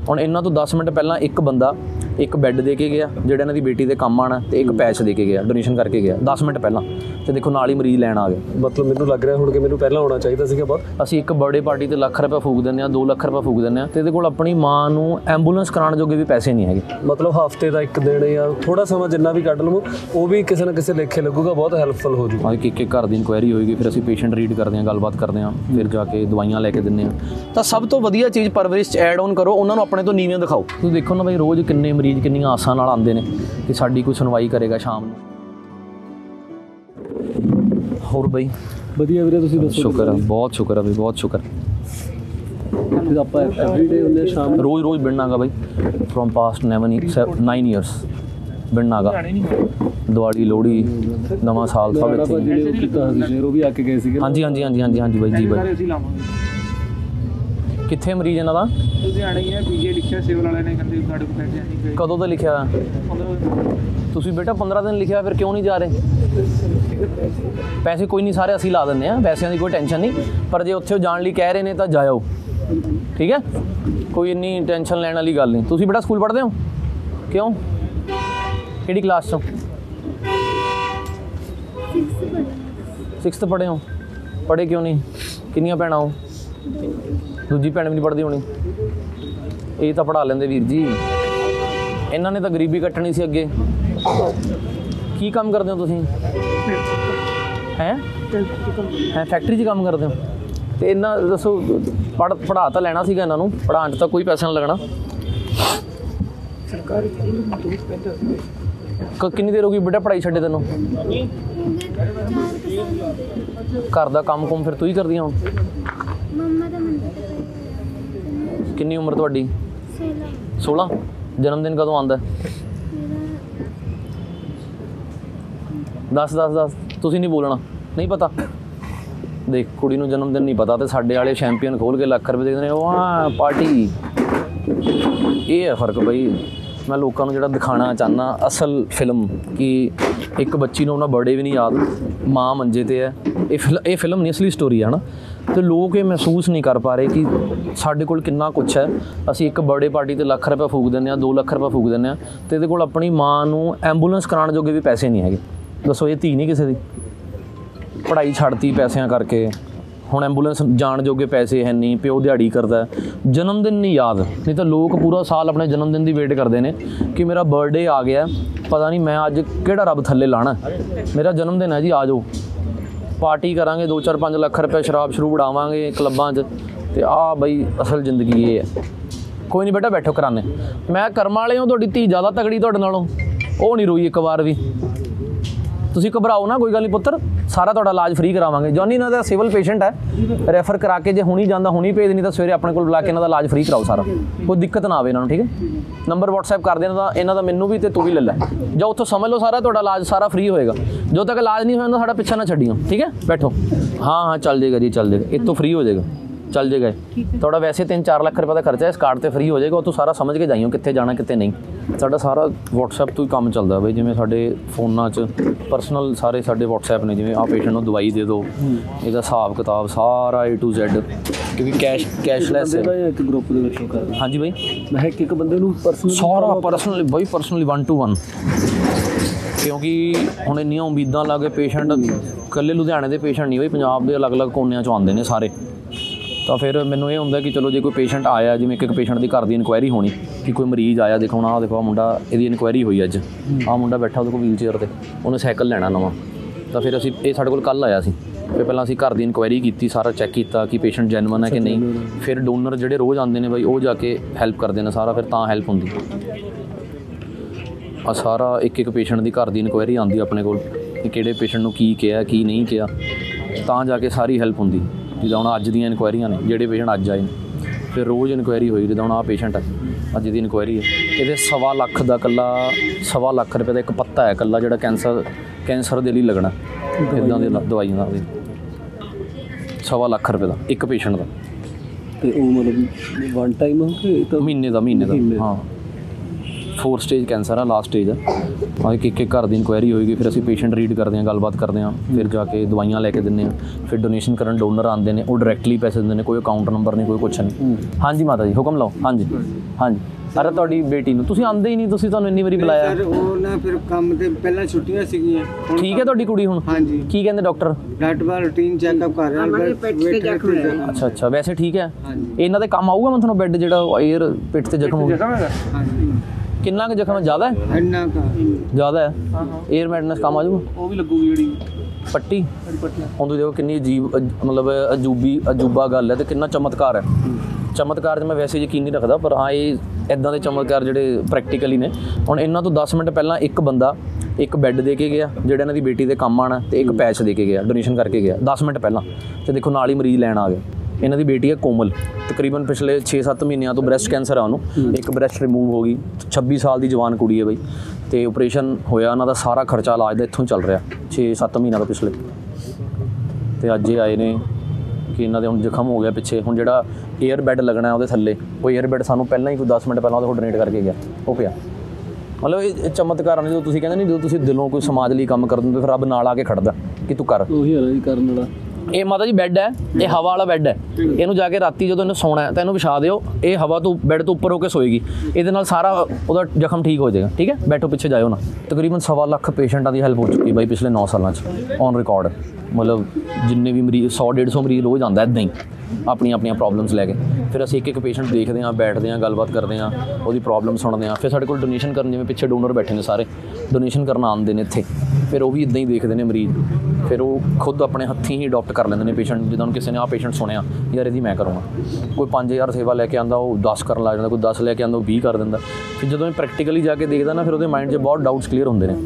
ਹੁਣ ਇਹਨਾਂ ਤੋਂ 10 ਮਿੰਟ ਪਹਿਲਾਂ ਇੱਕ ਬੰਦਾ ਇੱਕ ਬੈੱਡ ਦੇ ਕੇ ਗਿਆ ਜਿਹੜਾ ਇਹਨਾਂ ਦੀ ਬੇਟੀ ਦੇ ਕੰਮ ਆਉਣਾ, ਤੇ ਇੱਕ ਪੈਸੇ ਦੇ ਕੇ ਗਿਆ, ਡੋਨੇਸ਼ਨ ਕਰਕੇ ਗਿਆ 10 ਮਿੰਟ ਪਹਿਲਾਂ, ਤੇ ਦੇਖੋ ਨਾਲ ਹੀ ਮਰੀਜ਼ ਲੈਣ ਆ ਗਿਆ। ਮਤਲਬ ਮੈਨੂੰ ਲੱਗ ਰਿਹਾ ਹੁਣ ਕਿ ਮੈਨੂੰ ਪਹਿਲਾਂ ਆਉਣਾ ਚਾਹੀਦਾ ਸੀਗਾ ਬਾਹਰ। ਅਸੀਂ ਇੱਕ ਬਰਥਡੇ ਪਾਰਟੀ ਤੇ ਲੱਖ ਰੁਪਏ ਫੂਕ ਦਿੰਦੇ ਹਾਂ, 2 ਲੱਖ ਰੁਪਏ ਫੂਕ ਦਿੰਦੇ ਹਾਂ, ਤੇ ਇਹਦੇ ਕੋਲ ਆਪਣੀ ਮਾਂ ਨੂੰ ਐਂਬੂਲੈਂਸ ਕਰਾਉਣ ਜੋਗੇ ਵੀ ਪੈਸੇ ਨਹੀਂ ਹੈਗੇ। ਮਤਲਬ ਹਫਤੇ ਦਾ ਇੱਕ ਦਿਨ ਜਾਂ ਥੋੜਾ ਸਮਾਂ ਜਿੰਨਾ ਵੀ ਕੱਢ ਲਵੋ ਉਹ ਵੀ ਕਿਸੇ ਨਾ ਕਿਸੇ ਲੇਖੇ ਲੱਗੂਗਾ, ਬਹੁਤ ਹੈਲਪਫੁਲ ਹੋ ਜੂਗਾ। ਇੱਕ ਘਰ ਦੀ ਇਨਕੁਆਇਰੀ ਹੋਏਗੀ, ਫਿਰ ਅਸੀਂ ਪੇਸ਼ੈਂਟ ਰੀਡ ਕਰਦੇ ਹਾਂ, ਗੱਲਬਾਤ ਕਰਦੇ ਹਾਂ, ਫਿਰ ਜਾ ਕੇ ਦਵਾਈਆਂ ਲੈ ਕੇ ਦਿੰਦੇ ਹਾਂ। ਤਾਂ ਸਭ ਤੋਂ ਵਧੀਆ ਚੀਜ਼ ਪਰਵਰਿਸ਼ 'ਚ ਐਡ ਔਨ ਕਰੋ, ਉਹਨਾਂ ਨੂੰ ਆਪਣੇ ਤੋਂ ਨੀਵੇਂ ਦਿਖਾਓ। ਤੁਸੀਂ ਦੇਖੋ ਨਾ ਬਈ ਰੋਜ਼ ਕਿੰਨੇ ਮਰੀਜ਼ ਕਿੰਨੀਆਂ ਆਸਾਂ ਨਾਲ ਆਉਂਦੇ ਨੇ ਕਿ ਸਾਡੀ ਕੋਈ ਸੁਣਵਾਈ ਕਰੇਗਾ ਸ਼ਾਮ ਨੂੰ। ਹੋਰ ਬਈ ਵਧੀਆ ਵੀਰੇ, ਤੁਸੀਂ ਦੱਸੋ। ਸ਼ੁਕਰ ਹੈ, ਬਹੁਤ ਸ਼ੁਕਰ ਹੈ ਬਈ, ਬਹੁਤ ਸ਼ੁਕਰ। ਫਿਰ ਆਪਾਂ ਐਵਰੀਡੇ ਹੁੰਦੇ ਸ਼ਾਮ ਰੋਜ਼ ਬਿਨ ਨਾਗਾ ਬਈ ਫਰੋਮ ਪਾਸਟ 9 ਇਅਰਸ ਬਿਨ ਨਾਗਾ। ਦੀਵਾਲੀ, ਲੋਹੜੀ, ਨਵਾਂ ਸਾਲ ਸਭ ਇੱਥੇ ਜਿਹੜੇ ਉਹ ਕੀਤਾ ਸੀ ਸ਼ੇਰ, ਉਹ ਵੀ ਆ ਕੇ ਗਏ ਸੀਗੇ। ਹਾਂਜੀ ਬਾਈ ਜੀ ਬਾਈ। ਕਿੱਥੇ ਮਰੀਜ਼ ਇਹਨਾਂ ਦਾ? ਲੁਧਿਆਣੇ ਹੀ ਹੈ, ਪੀਜੀ ਲਿਖਿਆ ਸਿਵਲ ਵਾਲਿਆਂ ਨੇ, ਕਹਿੰਦੇ ਸਾਡੇ ਕੋਲ ਪੈਸੇ ਨਹੀਂ। ਕਦੋਂ ਦਾ ਲਿਖਿਆ? ਤੁਸੀਂ ਬੇਟਾ 15 ਦਿਨ ਲਿਖਿਆ, ਫਿਰ ਕਿਉਂ ਨਹੀਂ ਜਾ ਰਹੇ? ਪੈਸੇ ਕੋਈ ਨਹੀਂ, ਸਾਰੇ ਅਸੀਂ ਲਾ ਦਿੰਦੇ ਹਾਂ, ਪੈਸਿਆਂ ਦੀ ਕੋਈ ਟੈਨਸ਼ਨ ਨਹੀਂ, ਪਰ ਜੇ ਉੱਥੇ ਜਾਣ ਲਈ ਕਹਿ ਰਹੇ ਨੇ ਤਾਂ ਜਾਇਓ, ਠੀਕ ਹੈ? ਕੋਈ ਇੰਨੀ ਟੈਨਸ਼ਨ ਲੈਣ ਵਾਲੀ ਗੱਲ ਨਹੀਂ। ਤੁਸੀਂ ਬੇਟਾ ਸਕੂਲ ਪੜ੍ਹਦੇ ਹੋ? ਕਿਉਂ, ਕਿਹੜੀ ਕਲਾਸ 'ਚੋਂ? 6th ਪੜ੍ਹੇ ਹੋ? ਪੜ੍ਹੇ ਕਿਉਂ ਨਹੀਂ? ਕਿੰਨੀਆਂ ਭੈਣਾਂ ਹੋ? ਦੂਜੀ ਭੈਣ ਵੀ ਨਹੀਂ ਪੜ੍ਹਦੀ ਹੋਣੀ। ਇਹ ਤਾਂ ਪੜ੍ਹਾ ਲੈਂਦੇ ਵੀਰ ਜੀ, ਇਹਨਾਂ ਨੇ ਤਾਂ ਗਰੀਬੀ ਕੱਟਣੀ ਸੀ ਅੱਗੇ। ਕੀ ਕੰਮ ਕਰਦੇ ਹੋ ਤੁਸੀਂ? ਹੈਂ ਫੈਕਟਰੀ 'ਚ ਕੰਮ ਕਰਦੇ ਹੋ? ਤੇ ਇਹਨਾਂ ਦੱਸੋ, ਪੜ੍ਹਾ ਤਾਂ ਲੈਣਾ ਸੀਗਾ ਇਹਨਾਂ ਨੂੰ, ਪੜ੍ਹਾਉਣ 'ਚ ਤਾਂ ਕੋਈ ਪੈਸਾ ਨਹੀਂ ਲੱਗਣਾ। ਕਿੰਨੀ ਦੇਰ ਹੋ ਗਈ ਬੇਟਾ ਪੜ੍ਹਾਈ ਛੱਡੇ ਤੈਨੂੰ? ਘਰ ਦਾ ਕੰਮ ਕੁਮ ਫਿਰ ਤੂੰ ਹੀ ਕਰਦੀ ਹੁਣ? ਕਿੰਨੀ ਉਮਰ ਤੁਹਾਡੀ? 16। ਜਨਮ ਦਿਨ ਕਦੋਂ ਆਉਂਦਾ? 10 ਤੁਸੀਂ ਨਹੀਂ ਬੋਲਣਾ, ਨਹੀਂ ਪਤਾ। ਦੇਖ ਕੁੜੀ ਨੂੰ ਜਨਮ ਦਿਨ ਨਹੀਂ ਪਤਾ, ਤੇ ਸਾਡੇ ਵਾਲੇ ਚੈਂਪੀਅਨ ਖੋਲ ਕੇ ਲੱਖ ਰੁਪਏ ਦੇ ਦਿੰਦੇ ਨੇ, ਵਾਹ ਪਾਰਟੀ। ਇਹ ਹੈ ਫਰਕ ਬਈ। ਮੈਂ ਲੋਕਾਂ ਨੂੰ ਜਿਹੜਾ ਦਿਖਾਉਣਾ ਚਾਹੁੰਦਾ ਅਸਲ ਫਿਲਮ, ਕਿ ਇੱਕ ਬੱਚੀ ਨੂੰ ਆਪਣਾ ਬਰਥਡੇ ਵੀ ਨਹੀਂ ਯਾਦ, ਮਾਂ ਮੰਜੇ 'ਤੇ ਹੈ। ਇਹ ਫਿਲਮ ਨਹੀਂ, ਅਸਲੀ ਸਟੋਰੀ ਹੈ ਨਾ। ਅਤੇ ਲੋਕ ਇਹ ਮਹਿਸੂਸ ਨਹੀਂ ਕਰ ਪਾ ਰਹੇ ਕਿ ਸਾਡੇ ਕੋਲ ਕਿੰਨਾ ਕੁਛ ਹੈ। ਅਸੀਂ ਇੱਕ ਬਰਥਡੇ ਪਾਰਟੀ 'ਤੇ ਲੱਖ ਰੁਪਏ ਫੂਕ ਦਿੰਦੇ ਹਾਂ, 2 ਲੱਖ ਰੁਪਏ ਫੂਕ ਦਿੰਦੇ ਹਾਂ, ਅਤੇ ਇਹਦੇ ਕੋਲ ਆਪਣੀ ਮਾਂ ਨੂੰ ਐਂਬੂਲੈਂਸ ਕਰਾਉਣ ਜੋਗੇ ਵੀ ਪੈਸੇ ਨਹੀਂ ਹੈਗੇ। ਦੱਸੋ, ਇਹ ਧੀ ਨਹੀਂ ਕਿਸੇ ਦੀ? ਪੜ੍ਹਾਈ ਛੱਡਤੀ ਪੈਸਿਆਂ ਕਰਕੇ, ਹੁਣ ਐਂਬੂਲੈਂਸ ਜਾਣ ਜੋਗੇ ਪੈਸੇ ਹੈ ਨਹੀਂ, ਪਿਓ ਦਿਹਾੜੀ ਕਰਦਾ, ਜਨਮ ਦਿਨ ਨਹੀਂ ਯਾਦ। ਨਹੀਂ ਤਾਂ ਲੋਕ ਪੂਰਾ ਸਾਲ ਆਪਣੇ ਜਨਮ ਦਿਨ ਦੀ ਵੇਟ ਕਰਦੇ ਨੇ ਕਿ ਮੇਰਾ ਬਰਥਡੇ ਆ ਗਿਆ, ਪਤਾ ਨਹੀਂ ਮੈਂ ਅੱਜ ਕਿਹੜਾ ਰੱਬ ਥੱਲੇ ਲਾਣਾ, ਮੇਰਾ ਜਨਮ ਦਿਨ ਹੈ ਜੀ, ਆ ਜਾਓ ਪਾਰਟੀ ਕਰਾਂਗੇ, 2-4-5 ਲੱਖ ਰੁਪਏ ਸ਼ਰਾਬ ਸ਼ਰੂ ਉਡਾਵਾਂਗੇ ਕਲੱਬਾਂ 'ਚ। ਅਤੇ ਆਹ ਬਈ ਅਸਲ ਜ਼ਿੰਦਗੀ ਇਹ ਹੈ। ਕੋਈ ਨਹੀਂ ਬੇਟਾ, ਬੈਠੋ ਕਰਾਨੇ। ਮੈਂ ਕਰਮ ਵਾਲੇ ਹਾਂ, ਤੁਹਾਡੀ ਧੀ ਜ਼ਿਆਦਾ ਤਗੜੀ ਤੁਹਾਡੇ ਨਾਲੋਂ, ਉਹ ਨਹੀਂ ਰੋਈ ਇੱਕ ਵਾਰ ਵੀ। ਤੁਸੀਂ ਘਬਰਾਓ ਨਾ, ਕੋਈ ਗੱਲ ਨਹੀਂ ਪੁੱਤਰ, ਸਾਰਾ ਤੁਹਾਡਾ ਇਲਾਜ ਫ੍ਰੀ ਕਰਾਵਾਂਗੇ। ਜੌਨੀ ਇਹਨਾਂ ਦਾ ਸਿਵਲ ਪੇਸ਼ੈਂਟ ਹੈ, ਰੈਫਰ ਕਰਾ ਕੇ ਜੇ ਹੁਣੀ ਜਾਂਦਾ ਹੁਣੀ ਭੇਜ, ਨਹੀਂ ਤਾਂ ਸਵੇਰੇ ਆਪਣੇ ਕੋਲ ਬੁਲਾ ਕੇ ਇਹਨਾਂ ਦਾ ਇਲਾਜ ਫ੍ਰੀ ਕਰਾਓ ਸਾਰਾ, ਕੋਈ ਦਿੱਕਤ ਨਾ ਆਵੇ ਇਹਨਾਂ ਨੂੰ, ਠੀਕ ਹੈ? ਨੰਬਰ WhatsApp ਕਰ ਦੇ ਇਹਨਾਂ ਦਾ ਮੈਨੂੰ ਵੀ, ਅਤੇ ਤੂੰ ਵੀ ਲੈ ਲੈ। ਜਾਂ ਉੱਥੋਂ ਸਮਝ ਲਓ ਸਾਰਾ ਤੁਹਾਡਾ ਇਲਾਜ ਸਾਰਾ ਫ੍ਰੀ ਹੋਏਗਾ। ਜਦੋਂ ਤੱਕ ਇਲਾਜ ਨਹੀਂ ਹੋਇਆ ਸਾਡਾ ਪਿੱਛਾ ਨਾ ਛੱਡੀਓ, ਠੀਕ ਹੈ? ਬੈਠੋ। ਹਾਂ ਚੱਲ ਜਾਏਗਾ ਜੀ, ਚੱਲ ਜਾਏਗਾ, ਇਹ ਤੋਂ ਫ੍ਰੀ ਹੋ ਜਾਏਗਾ, ਚੱਲ ਜਾਏਗਾ। ਤੁਹਾਡਾ ਵੈਸੇ 3-4 ਲੱਖ ਰੁਪਏ ਦਾ ਖਰਚਾ ਇਸ ਕਾਰਡ 'ਤੇ ਫ੍ਰੀ ਹੋ ਜਾਏਗਾ। ਉਹ ਤੋਂ ਸਾਰਾ ਸਮਝ ਕੇ ਜਾਈਓ ਕਿੱਥੇ ਜਾਣਾ ਕਿੱਥੇ ਨਹੀਂ। ਸਾਡਾ ਸਾਰਾ WhatsApp ਤੋਂ ਹੀ ਕੰਮ ਚੱਲਦਾ ਬਈ। ਜਿਵੇਂ ਸਾਡੇ ਫੋਨਾਂ 'ਚ ਪਰਸਨਲ ਸਾਰੇ ਸਾਡੇ WhatsApp ਨੇ, ਜਿਵੇਂ ਆਹ ਪੇਸ਼ੈਂਟ ਨੂੰ ਦਵਾਈ ਦੇ ਦਿਓ, ਇਹਦਾ ਹਿਸਾਬ ਕਿਤਾਬ ਸਾਰਾ A to Z, ਕਿਉਂਕਿ ਕੈਸ਼ਲੈਸ ਹੈ। ਇੱਕ ਗਰੁੱਪ ਦੇ ਵਿੱਚ ਕਰਦਾ। ਹਾਂਜੀ ਬਾਈ, ਮੈਂ ਇੱਕ ਬੰਦੇ ਨੂੰ ਸਾਰਾ ਪਰਸਨਲੀ ਬਾਈ, ਪਰਸਨਲੀ 1 to 1, ਕਿਉਂਕਿ ਹੁਣ ਇੰਨੀਆਂ ਉਮੀਦਾਂ ਲਾ ਕੇ ਪੇਸ਼ੈਂਟ, ਇਕੱਲੇ ਲੁਧਿਆਣੇ ਦੇ ਪੇਸ਼ੈਂਟ ਨਹੀਂ ਬਈ, ਪੰਜਾਬ ਦੇ ਅਲੱਗ-ਅਲੱਗ ਕੋਨਿਆਂ 'ਚੋਂ ਆਉਂਦੇ ਨੇ ਸਾਰੇ। ਤਾਂ ਫਿਰ ਮੈਨੂੰ ਇਹ ਹੁੰਦਾ ਕਿ ਚਲੋ ਜੇ ਕੋਈ ਪੇਸ਼ੈਂਟ ਆਇਆ, ਜਿਵੇਂ ਇੱਕ ਪੇਸ਼ੈਂਟ ਦੀ ਘਰ ਦੀ ਇਨਕੁਆਇਰੀ ਹੋਣੀ ਕਿ ਕੋਈ ਮਰੀਜ਼ ਆਇਆ, ਦੇਖੋ ਹੁਣ ਆਹ ਦੇਖੋ ਆਹ ਮੁੰਡਾ, ਇਹਦੀ ਇਨਕੁਆਇਰੀ ਹੋਈ ਅੱਜ, ਆਹ ਮੁੰਡਾ ਬੈਠਾ ਉਹਦੇ ਕੋਲ ਵੀਲ ਚੇਅਰ 'ਤੇ, ਉਹਨੇ ਸਾਈਕਲ ਲੈਣਾ ਨਵਾਂ। ਤਾਂ ਫਿਰ ਅਸੀਂ, ਇਹ ਸਾਡੇ ਕੋਲ ਕੱਲ੍ਹ ਆਇਆ ਸੀ, ਫਿਰ ਪਹਿਲਾਂ ਅਸੀਂ ਘਰ ਦੀ ਇਨਕੁਆਇਰੀ ਕੀਤੀ, ਸਾਰਾ ਚੈੱਕ ਕੀਤਾ ਕਿ ਪੇਸ਼ੈਂਟ ਜੈਨੂਅਨ ਹੈ ਕਿ ਨਹੀਂ। ਫਿਰ ਡੋਨਰ ਜਿਹੜੇ ਰੋਜ਼ ਆਉਂਦੇ ਨੇ ਬਾਈ, ਉਹ ਜਾ ਕੇ ਹੈਲਪ ਕਰਦੇ ਨੇ ਸਾਰਾ, ਫਿਰ ਤਾਂ ਹੈਲਪ ਹੁੰਦੀ। ਆ ਸਾਰਾ ਇੱਕ ਪੇਸ਼ੈਂਟ ਦੀ ਘਰ ਦੀ ਇਨਕੁਆਇਰੀ ਆਉਂਦੀ ਆਪਣੇ ਕੋਲ ਕਿ ਕਿਹੜੇ ਪੇਸ਼ੈਂਟ ਨੂੰ ਕੀ ਕਿਹਾ ਕੀ ਨਹੀਂ ਕਿਹਾ, ਤਾਂ ਜਾ ਕੇ ਸਾਰੀ ਹੈਲਪ ਹੁੰਦੀ। ਜਿੱਦਾਂ ਹੁਣ ਅੱਜ ਦੀਆਂ ਇਨਕੁਆਇਰੀਆਂ ਨੇ, ਜਿਹੜੇ ਪੇਸ਼ੈਂਟ ਅੱਜ ਆਏ ਨੇ, ਫਿਰ ਰੋਜ਼ ਇਨਕੁਆਇਰੀ ਹੋਈ। ਜਿੱਦਾਂ ਹੁਣ ਆਹ ਪੇਸ਼ੈਂਟ ਹੈ, ਅੱਜ ਦੀ ਇਨਕੁਆਇਰੀ ਹੈ, ਇਹਦੇ 1.25 ਲੱਖ ਦਾ ਇਕੱਲਾ, 1.25 ਲੱਖ ਰੁਪਏ ਦਾ ਇੱਕ ਪੱਤਾ ਹੈ ਇਕੱਲਾ, ਜਿਹੜਾ ਕੈਂਸਰ ਦੇ ਲਈ ਲੱਗਣਾ, ਇੱਦਾਂ ਦੀ ਦਵਾਈਆਂ ਦਾ 1.25 ਲੱਖ ਰੁਪਏ ਦਾ ਇੱਕ ਪੇਸ਼ੈਂਟ ਦਾ। ਅਤੇ ਉਹ ਮਤਲਬ 1 ਟਾਈਮ ਹੋ ਕੇ ਮਹੀਨੇ ਦਾ ਹਾਂ, 4 ਸਟੇਜ ਕੈਂਸਰ ਆ, ਲਾਸਟ ਸਟੇਜ ਆ। ਇੱਕ ਘਰ ਦੀ ਇਨਕੁਆਇਰੀ ਹੋਏਗੀ, ਫਿਰ ਅਸੀਂ ਪੇਸ਼ੈਂਟ ਰੀਡ ਕਰਦੇ ਹਾਂ, ਗੱਲਬਾਤ ਕਰਦੇ ਹਾਂ, ਫਿਰ ਜਾ ਕੇ ਦਵਾਈਆਂ ਲੈ ਕੇ ਦਿੰਦੇ ਹਾਂ, ਫਿਰ ਡੋਨੇਸ਼ਨ ਕਰਨ ਡੋਨਰ ਆਉਂਦੇ ਨੇ, ਉਹ ਡਾਇਰੈਕਟਲੀ ਪੈਸੇ ਦਿੰਦੇ ਨੇ, ਕੋਈ ਅਕਾਊਂਟ ਨੰਬਰ ਨਹੀਂ, ਕੋਈ ਕੁਛ ਨਹੀਂ। ਹਾਂਜੀ ਮਾਤਾ ਜੀ ਹੁਕਮ ਲਓ। ਹਾਂਜੀ ਹਾਂਜੀ। ਅਰੇ ਤੁਹਾਡੀ ਬੇਟੀ ਨੂੰ ਤੁਸੀਂ ਆਉਂਦੇ ਹੀ ਨਹੀਂ, ਤੁਸੀਂ ਤੁਹਾਨੂੰ ਇੰਨੀ ਵਾਰੀ ਬੁਲਾਇਆ। ਸਰ ਉਹ ਨਾ ਫਿਰ ਕੰਮ ਤੇ ਪਹਿਲਾਂ ਛੁੱਟੀਆਂ ਸੀਗੀਆਂ। ਠੀਕ ਹੈ ਤੁਹਾਡੀ ਕੁੜੀ ਹੁਣ? ਹਾਂਜੀ। ਕੀ ਕਹਿੰਦੇ ਡਾਕਟਰ? ਡਾਕਟਰ ਬਾਰ ਰੂਟੀਨ ਚੈੱਕਅਪ ਕਰ ਰਿਹਾ। ਅੱਛਾ ਅੱਛਾ, ਵੈਸੇ ਠੀਕ ਹੈ। ਹਾਂਜੀ। ਇਹਨਾਂ ਦੇ ਕੰਮ ਆਊਗਾ ਮੈਂ ਤੁਹਾਨੂੰ ਬੈੱਡ ਜਿਹੜਾ 에ਅਰ ਪਿੱਠ ਤੇ ਜ਼ਖਮ ਹੋ ਗਿਆ? ਹਾਂਜੀ। ਕਿੰਨਾ ਕੁ ਜ਼ਖਮ ਜ਼ਿਆਦਾ ਹੈ? ਇੰਨਾ ਕਾ ਜ਼ਿਆਦਾ ਹੈ। 에ਅਰ ਮੈਡਨੈਸ ਕੰਮ ਆ ਜਾਊਗਾ? ਉਹ ਵੀ ਲੱਗੂਗੀ ਜਿਹੜੀ ਪੱਟੀ। ਹੁਣ ਤੁਸੀਂ ਦੇਖੋ ਕਿੰਨੀ ਅਜੀਬ ਮਤਲਬ ਅਜੂਬਾ ਗੱਲ ਹੈ ਤੇ ਕਿੰਨਾ ਚਮਤਕਾਰ ਹੈ। ਚਮਤਕਾਰ 'ਚ ਮੈਂ ਵੈਸੇ ਯਕੀਨ ਨਹੀਂ ਰੱਖਦਾ, ਪਰ ਹਾਂ ਇਹ ਇੱਦਾਂ ਦੇ ਚਮਤਕਾਰ ਜਿਹੜੇ ਪ੍ਰੈਕਟੀਕਲੀ ਨੇ। ਹੁਣ ਇਹਨਾਂ ਤੋਂ 10 ਮਿੰਟ ਪਹਿਲਾਂ ਇੱਕ ਬੰਦਾ ਇੱਕ ਬੈੱਡ ਦੇ ਕੇ ਗਿਆ ਜਿਹੜਾ ਇਹਨਾਂ ਦੀ ਬੇਟੀ ਦੇ ਕੰਮ ਆਉਣਾ, ਤੇ ਇੱਕ ਪੈਚ ਦੇ ਕੇ ਗਿਆ, ਡੋਨੇਸ਼ਨ ਕਰਕੇ ਗਿਆ 10 ਮਿੰਟ ਪਹਿਲਾਂ, ਤੇ ਦੇਖੋ ਨਾਲ ਹੀ ਮਰੀਜ਼ ਲੈਣ ਆ ਗਏ। ਇਹਨਾਂ ਦੀ ਬੇਟੀ ਹੈ ਕੋਮਲ, ਤਕਰੀਬਨ ਪਿਛਲੇ 6-7 ਮਹੀਨਿਆਂ ਤੋਂ ਬ੍ਰੈਸਟ ਕੈਂਸਰ ਆ ਉਹਨੂੰ, ਇੱਕ ਬ੍ਰੈਸਟ ਰਿਮੂਵ ਹੋ ਗਈ, 26 ਸਾਲ ਦੀ ਜਵਾਨ ਕੁੜੀ ਹੈ ਬਈ, ਤੇ ਆਪਰੇਸ਼ਨ ਹੋਇਆ, ਉਹਨਾਂ ਦਾ ਸਾਰਾ ਖਰਚਾ ਇਲਾਜ ਦਾ ਇੱਥੋਂ ਚੱਲ ਰਿਹਾ 6-7 ਮਹੀਨਿਆਂ ਤੋਂ ਪਿਛਲੇ। ਤੇ ਅੱਜ ਇਹ ਆਏ ਨੇ ਕਿ ਇਹਨਾਂ ਦੇ ਹੁਣ ਜ਼ਖਮ ਹੋ ਗਿਆ ਪਿੱਛੇ। ਹੁਣ ਜਿਹੜਾ 에ਅਰ ਬੈੱਡ ਲੱਗਣਾ ਉਹਦੇ ਥੱਲੇ, ਉਹ 에ਅਰ ਬੈੱਡ ਸਾਨੂੰ ਪਹਿਲਾਂ ਹੀ ਕੋਈ 10 ਮਿੰਟ ਪਹਿਲਾਂ ਉਹਦੇ ਕੋਲ ਡੋਨੇਟ ਕਰਕੇ ਗਿਆ, ਉਹ ਪਿਆ। ਮਤਲਬ ਇਹ ਚਮਤਕਾਰ ਨੇ। ਜਦੋਂ ਤੁਸੀਂ ਕਹਿੰਦੇ ਨਹੀਂ, ਜਦੋਂ ਤੁਸੀਂ ਦਿਲੋਂ ਕੋਈ ਸਮਾਜ ਲਈ ਕੰਮ ਕਰਦੇ ਹੋ, ਫਿਰ ਰੱਬ ਨਾਲ ਆ ਕੇ ਖੜਦਾ ਕਿ ਤੂੰ ਕਰ। ਉਹੀ ਹੈ ਨਾ ਜੀ ਕਰਨ ਵਾਲਾ। ਇਹ ਮਾਤਾ ਜੀ ਬੈੱਡ ਹੈ, ਇਹ ਹਵਾ ਵਾਲਾ ਬੈੱਡ ਹੈ। ਇਹਨੂੰ ਜਾ ਕੇ ਰਾਤੀ ਜਦੋਂ ਇਹਨੂੰ ਸੌਣਾ ਹੈ ਤਾਂ ਇਹਨੂੰ ਵਿਛਾ ਦਿਓ, ਇਹ ਹਵਾ ਤੋਂ ਬੈੱਡ ਤੋਂ ਉੱਪਰ ਹੋ ਕੇ ਸੋਏਗੀ, ਇਹਦੇ ਨਾਲ ਸਾਰਾ ਉਹਦਾ ਜ਼ਖਮ ਠੀਕ ਹੋ ਜਾਏਗਾ। ਠੀਕ ਹੈ, ਬੈਠੋ ਪਿੱਛੇ ਜਾਇਓ ਨਾ। ਤਕਰੀਬਨ 1.25 ਲੱਖ ਪੇਸ਼ੈਂਟਾਂ ਦੀ ਹੈਲਪ ਹੋ ਚੁੱਕੀ ਬਾਈ ਪਿਛਲੇ 9 ਸਾਲਾਂ 'ਚ ਔਨ ਰਿਕਾਰਡ। ਮਤਲਬ ਜਿੰਨੇ ਵੀ ਮਰੀਜ਼ 100-150 ਮਰੀਜ਼ ਰੋਜ਼ ਆਉਂਦਾ ਇੱਦਾਂ ਹੀ ਆਪਣੀਆਂ ਪ੍ਰੋਬਲਮਸ ਲੈ ਕੇ। ਫਿਰ ਅਸੀਂ ਇੱਕ ਪੇਸ਼ੈਂਟ ਦੇਖਦੇ ਹਾਂ, ਬੈਠਦੇ ਹਾਂ, ਗੱਲਬਾਤ ਕਰਦੇ ਹਾਂ, ਉਹਦੀ ਪ੍ਰੋਬਲਮ ਸੁਣਦੇ ਹਾਂ। ਫਿਰ ਸਾਡੇ ਕੋਲ ਡੋਨੇਸ਼ਨ ਕਰਨ, ਜਿਵੇਂ ਪਿੱਛੇ ਡੋਨਰ ਬੈਠੇ ਨੇ ਸਾਰੇ ਡੋਨੇਸ਼ਨ ਕਰਨ ਆਉਂਦੇ ਨੇ ਇੱਥੇ, ਫਿਰ ਉਹ ਵੀ ਇੱਦਾਂ ਹੀ ਦੇਖਦੇ ਨੇ ਮਰੀਜ਼। ਫਿਰ ਉਹ ਖੁਦ ਆਪਣੇ ਹੱਥੀਂ ਹੀ ਅਡੋਪਟ ਕਰ ਲੈਂਦੇ ਨੇ ਪੇਸ਼ੈਂਟ। ਜਿੱਦਾਂ ਹੁਣ ਕਿਸੇ ਨੇ ਆਹ ਪੇਸ਼ੈਂਟ ਸੁਣਿਆ, ਯਾਰ ਇਹਦੀ ਮੈਂ ਕਰੂੰਗਾ, ਕੋਈ 5000 ਸੇਵਾ ਲੈ ਕੇ ਆਉਂਦਾ, ਉਹ 10 ਕਰਨ ਲੱਗ ਜਾਂਦਾ, ਕੋਈ 10 ਲੈ ਕੇ ਆਉਂਦਾ, ਉਹ 20 ਕਰ ਦਿੰਦਾ। ਫਿਰ ਜਦੋਂ ਇਹ ਪ੍ਰੈਕਟੀਕਲੀ ਜਾ ਕੇ ਦੇਖਦਾ ਨਾ, ਫਿਰ ਉਹਦੇ ਮਾइंड 'ਚ ਬਹੁਤ ਡਾਊਟਸ ਕਲੀਅਰ ਹੁੰਦੇ ਨੇ।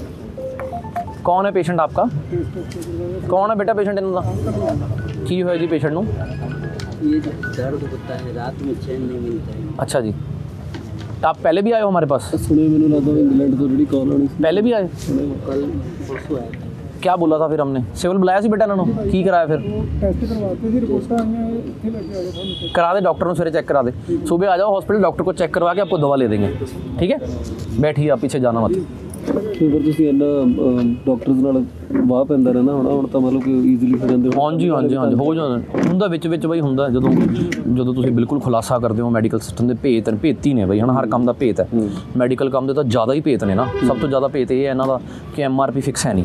ਕੌਣ ਹੈ ਪੇਸ਼ੈਂਟ ਆਪਕਾ? ਕੌਣ ਹੈ ਬੇਟਾ ਪੇਸ਼ੈਂਟ ਇਹਨਾਂ ਦਾ? ਕੀ ਹੋਇਆ ਜੀ ਪੇਸ਼ੈਂਟ ਨੂੰ? ये दर्द होता है, रात में चैन नहीं मिलता है। अच्छा जी, आप पहले भी आए हो हमारे पास? ਸੁਣੇ ਮੈਨੂੰ ਲੱਗਦਾ ਇੰਗਲੈਂਡ ਤੋਂ ਜਿਹੜੀ ਕਾਲ ਆਉਣੀ ਸੀ। पहले भी आए? कल परसों आया था। क्या बोला था फिर हमने? सिविल बुलाया सी बेटा इन्होंने, की कराया फिर? ਟੈਸਟ ਕਰਵਾਤੇ ਸੀ, ਰਿਪੋਰਟਾਂ ਆਈਆਂ, ਇੱਥੇ ਲੈ ਕੇ ਆ ਜਾਓ। करा दे, डॉक्टर ने सवेरे चेक करा दे। सुबह आ जाओ हॉस्पिटल, डॉक्टर को चेक करवा के आपको दवा ले देंगे। ठीक है, बैठिए आप, पीछे जाना मत। ਫਿਰ ਤੁਸੀਂ ਇੰਨਾ ਡਾਕਟਰਸ ਨਾਲ ਵਾਹ ਪੈਂਦਾ ਰਹਿਣਾ ਹੁਣ ਤਾਂ ਮਤਲਬ ਕਿ ਈਜ਼ੀਲੀ ਹੋ ਜਾਂਦੇ ਹੋ। ਹਾਂਜੀ ਹੋ ਜਾਂਦਾ ਹੁੰਦਾ ਵਿੱਚ ਬਈ ਹੁੰਦਾ। ਜਦੋਂ ਤੁਸੀਂ ਬਿਲਕੁਲ ਖੁਲਾਸਾ ਕਰਦੇ ਹੋ ਮੈਡੀਕਲ ਸਿਸਟਮ ਦੇ ਭੇਤ ਹੀ ਨੇ ਬਈ, ਹਨਾ। ਹਰ ਕੰਮ ਦਾ ਭੇਤ ਹੈ, ਮੈਡੀਕਲ ਕੰਮ ਦੇ ਤਾਂ ਜ਼ਿਆਦਾ ਹੀ ਭੇਤ ਨੇ ਨਾ। ਸਭ ਤੋਂ ਜ਼ਿਆਦਾ ਭੇਤ ਇਹ ਹੈ ਇਹਨਾਂ ਦਾ ਕਿ MRP ਫਿਕਸ ਹੈ ਨਹੀਂ।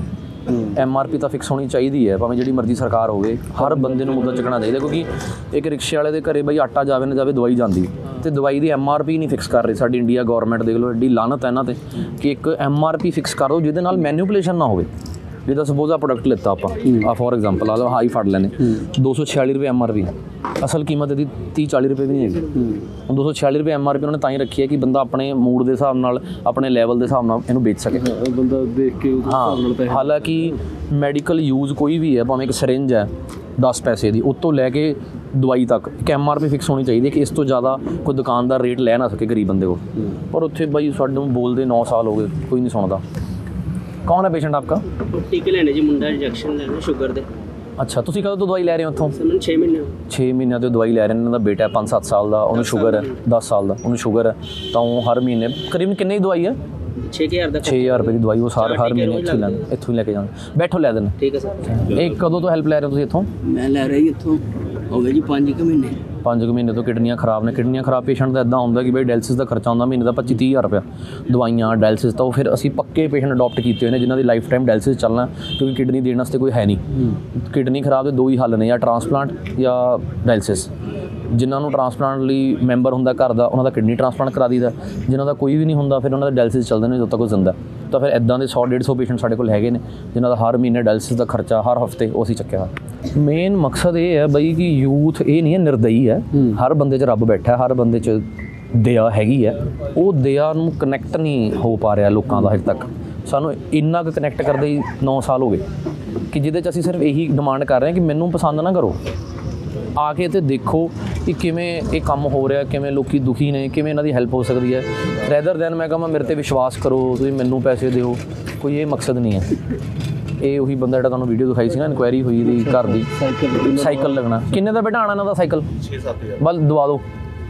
MRP ਤਾਂ ਫਿਕਸ ਹੋਣੀ ਚਾਹੀਦੀ ਹੈ, ਭਾਵੇਂ ਜਿਹੜੀ ਮਰਜ਼ੀ ਸਰਕਾਰ ਹੋਵੇ। ਹਰ ਬੰਦੇ ਨੂੰ ਮੁੱਦਾ ਚੱਕਣਾ ਚਾਹੀਦਾ, ਕਿਉਂਕਿ ਇੱਕ ਰਿਕਸ਼ੇ ਵਾਲੇ ਦੇ ਘਰੇ ਬਈ ਆਟਾ ਜਾਵੇ ਨਾ ਜਾਵੇ, ਦਵਾਈ ਜਾਂਦੀ, ਤੇ ਦਵਾਈ ਦੀ MRP ਨਹੀਂ ਫਿਕਸ ਕਰ ਰਹੀ ਸਾਡੀ ਇੰਡੀਆ ਗੌਰਮੈਂਟ। ਦੇਖ ਲਓ ਐਡੀ ਲਾਨਤ ਹੈ ਇਹਨਾਂ 'ਤੇ ਕਿ ਇੱਕ MRP ਫਿਕਸ ਕਰ ਦਿਓ ਜਿਹਦੇ ਨਾਲ ਮੈਨੂਪੂਲੇਸ਼ਨ ਨਾ ਹੋਵੇ। ਜਿੱਦਾਂ ਸਪੋਜ਼ ਆ ਪ੍ਰੋਡਕਟ ਲਿੱਤਾ ਆਪਾਂ, ਫੋਰ ਐਗਜ਼ਾਮਪਲ ਆ ਲਓ, ਹਾਈ ਫੜ ਲੈਣੇ 246 ਰੁਪਏ MRP, ਅਸਲ ਕੀਮਤ ਇਹਦੀ 30-40 ਰੁਪਏ ਵੀ ਨਹੀਂ ਹੈਗੀ। ਹੁਣ 246 ਰੁਪਏ MRP ਉਹਨਾਂ ਨੇ ਤਾਂ ਹੀ ਰੱਖੀ ਹੈ ਕਿ ਬੰਦਾ ਆਪਣੇ ਮੂਡ ਦੇ ਹਿਸਾਬ ਨਾਲ, ਆਪਣੇ ਲੈਵਲ ਦੇ ਹਿਸਾਬ ਨਾਲ ਇਹਨੂੰ ਵੇਚ ਸਕੇ। ਬੰਦਾ ਦੇਖ ਕੇ ਉਸ ਹਿਸਾਬ ਨਾਲ ਪੈਸੇ। ਹਾਲਾਂਕਿ ਮੈਡੀਕਲ ਯੂਜ਼ ਕੋਈ ਵੀ ਹੈ, ਭਾਵੇਂ ਇੱਕ ਸਿਰਿੰਜ ਹੈ 10 ਪੈਸੇ ਦੀ, ਉਹ ਤੋਂ ਲੈ ਕੇ ਦਵਾਈ ਤੱਕ ਇੱਕ MRP ਫਿਕਸ ਹੋਣੀ ਚਾਹੀਦੀ ਹੈ ਕਿ ਇਸ ਤੋਂ ਜ਼ਿਆਦਾ ਕੋਈ ਦੁਕਾਨਦਾਰ ਰੇਟ ਲੈ ਨਾ ਸਕੇ ਗਰੀਬ ਬੰਦੇ ਕੋਲ। ਪਰ ਉੱਥੇ ਬਾਈ ਸਾਨੂੰ ਬੋਲਦੇ 9 ਸਾਲ ਹੋ ਗਏ, ਕੋਈ ਨਹੀਂ ਸੁਣਦਾ। ਕੌਣ ਹੈ ਪੇਸ਼ੈਂਟ ਆਪਕਾ? टीके लेने जी, मुंडा इंजेक्शन लेने शुगर दे। ਅੱਛਾ, ਤੁਸੀਂ ਕਦੋਂ ਤੋਂ ਦਵਾਈ ਲੈ ਰਹੇ ਹੋ ਉੱਥੋਂ? मैंने 6 महीने 6 ਮਹੀਨਿਆਂ ਤੋਂ ਦਵਾਈ ਲੈ ਰਹੇ ਨੇ। ਇਹਨਾਂ ਦਾ ਬੇਟਾ 5-7 ਸਾਲ ਦਾ, ਉਹਨੂੰ ਸ਼ੂਗਰ ਹੈ, 10 ਸਾਲ ਦਾ ਉਹਨੂੰ ਸ਼ੂਗਰ ਹੈ। ਤਾਂ ਉਹ ਹਰ ਮਹੀਨੇ ਕਰੀਬਨ ਕਿੰਨੀ ਦਵਾਈ ਹੈ? 6000 ਦਾ 6000 ਰੁਪਏ ਦੀ ਦਵਾਈ ਉਹ ਹਰ ਮਹੀਨੇ ਇੱਥੋਂ ਹੀ ਲੈ ਕੇ ਜਾਣਾ। ਬੈਠੋ ਲੈ ਦੇਣ। ठीक है सर। ਇਹ ਕਦੋਂ ਤੋਂ ਹੈਲਪ ਲੈ ਰਹੇ ਹੋ ਤੁਸੀਂ ਇੱਥੋਂ? मैं ले रही इत्थों हो गए जी 5 महीने। 5 ਮਹੀਨੇ ਤੋਂ ਕਿਡਨੀਆਂ ਖਰਾਬ ਨੇ। ਕਿਡਨੀਆਂ ਖਰਾਬ ਪੇਸ਼ੈਂਟ ਦਾ ਇੱਦਾਂ ਹੁੰਦਾ ਕਿ ਬਈ ਡਾਇਲਸਿਸ ਦਾ ਖਰਚਾ ਹੁੰਦਾ ਮਹੀਨੇ ਦਾ 25-30 ਹਜ਼ਾਰ ਰੁਪਇਆ, ਦਵਾਈਆਂ ਡਾਇਲਸਿਸ। ਤਾਂ ਉਹ ਫਿਰ ਅਸੀਂ ਪੱਕੇ ਪੇਸ਼ੈਂਟ ਅਡੋਪਟ ਕੀਤੇ ਹੋਏ ਨੇ ਜਿਨ੍ਹਾਂ ਦੀ ਲਾਈਫ ਟਾਈਮ ਡਾਇਲਸਿਸ ਚੱਲਣਾ, ਕਿਉਂਕਿ ਕਿਡਨੀ ਦੇਣ ਵਾਸਤੇ ਕੋਈ ਹੈ ਨਹੀਂ। ਕਿਡਨੀ ਖਰਾਬ ਦੇ 2 ਹੀ ਹੱਲ ਨੇ, ਜਾਂ ਟਰਾਂਸਪਲਾਂਟ ਜਾਂ ਡਾਇਲਸਿਸ। ਜਿਨ੍ਹਾਂ ਨੂੰ ਟਰਾਂਸਪਲਾਂਟ ਲਈ ਮੈਂਬਰ ਹੁੰਦਾ ਘਰ ਦਾ, ਉਹਨਾਂ ਦਾ ਕਿਡਨੀ ਟਰਾਂਸਪਲਾਂਟ ਕਰਾ ਦਈਦਾ। ਜਿਨ੍ਹਾਂ ਦਾ ਕੋਈ ਵੀ ਨਹੀਂ ਹੁੰਦਾ, ਫਿਰ ਉਹਨਾਂ ਦਾ ਡਾਇਲਸਿਸ ਚੱਲਦੇ ਨੇ ਜਦੋਂ ਤੱਕ ਉਹ ਜ਼ਿੰਦਾ। ਤਾਂ ਫਿਰ ਇੱਦਾਂ ਦੇ 100-150 ਪੇਸ਼ੈਂਟ ਸਾਡੇ ਕੋਲ ਹੈਗੇ ਨੇ ਜਿਨ੍ਹਾਂ ਦਾ ਹਰ ਮਹੀਨੇ ਡਾਇਲਸਿਸ ਦਾ ਖਰਚਾ ਹਰ ਹਫਤੇ ਉਹ ਅਸੀਂ ਚੱਕਿਆ ਹੋਇਆ। ਮੇਨ ਮਕਸਦ ਇਹ ਹੈ ਬਈ ਕਿ ਯੂਥ ਇਹ ਨਹੀਂ ਹੈ ਨਿਰਦਈ ਹੈ, ਹਰ ਬੰਦੇ 'ਚ ਰੱਬ ਬੈਠਾ, ਹਰ ਬੰਦੇ 'ਚ ਦਇਆ ਹੈਗੀ ਹੈ। ਉਹ ਦਇਆ ਨੂੰ ਕਨੈਕਟ ਨਹੀਂ ਹੋ ਪਾ ਰਿਹਾ ਲੋਕਾਂ ਦਾ ਹਜੇ ਤੱਕ। ਸਾਨੂੰ ਇੰਨਾ ਕੁ ਕਨੈਕਟ ਕਰਦੇ ਹੀ 9 ਸਾਲ ਹੋ ਗਏ ਕਿ ਜਿਹਦੇ 'ਚ ਅਸੀਂ ਸਿਰਫ ਇਹੀ ਡਿਮਾਂਡ ਕਰ ਰਹੇ ਹਾਂ ਕਿ ਮੈਨੂੰ ਪਸੰਦ ਨਾ ਕਰੋ, ਆ ਕੇ ਤੇ ਦੇਖੋ ਕਿ ਕਿਵੇਂ ਇਹ ਕੰਮ ਹੋ ਰਿਹਾ, ਕਿਵੇਂ ਲੋਕੀ ਦੁਖੀ ਨੇ, ਕਿਵੇਂ ਇਹਨਾਂ ਦੀ ਹੈਲਪ ਹੋ ਸਕਦੀ ਹੈ। ਰੈਦਰ ਦੈਨ ਮੈਂ ਕਹਾਂ ਮੇਰੇ 'ਤੇ ਵਿਸ਼ਵਾਸ ਕਰੋ, ਤੁਸੀਂ ਮੈਨੂੰ ਪੈਸੇ ਦਿਓ, ਕੋਈ ਇਹ ਮਕਸਦ ਨਹੀਂ ਹੈ। ਇਹ ਉਹੀ ਬੰਦਾ ਜਿਹੜਾ ਤੁਹਾਨੂੰ ਵੀਡੀਓ ਦਿਖਾਈ ਸੀ ਨਾ, ਇਨਕੁਆਇਰੀ ਹੋਈ ਦੀ ਘਰ ਦੀ, ਸਾਈਕਲ ਲੱਗਣਾ। ਕਿੰਨੇ ਦਾ ਬੇਟਾ ਆਣਾ ਇਹਨਾਂ ਦਾ ਸਾਈਕਲ? 6-7 ਹਜ਼ਾਰ। ਬਲ ਦਵਾ ਦਿਓ,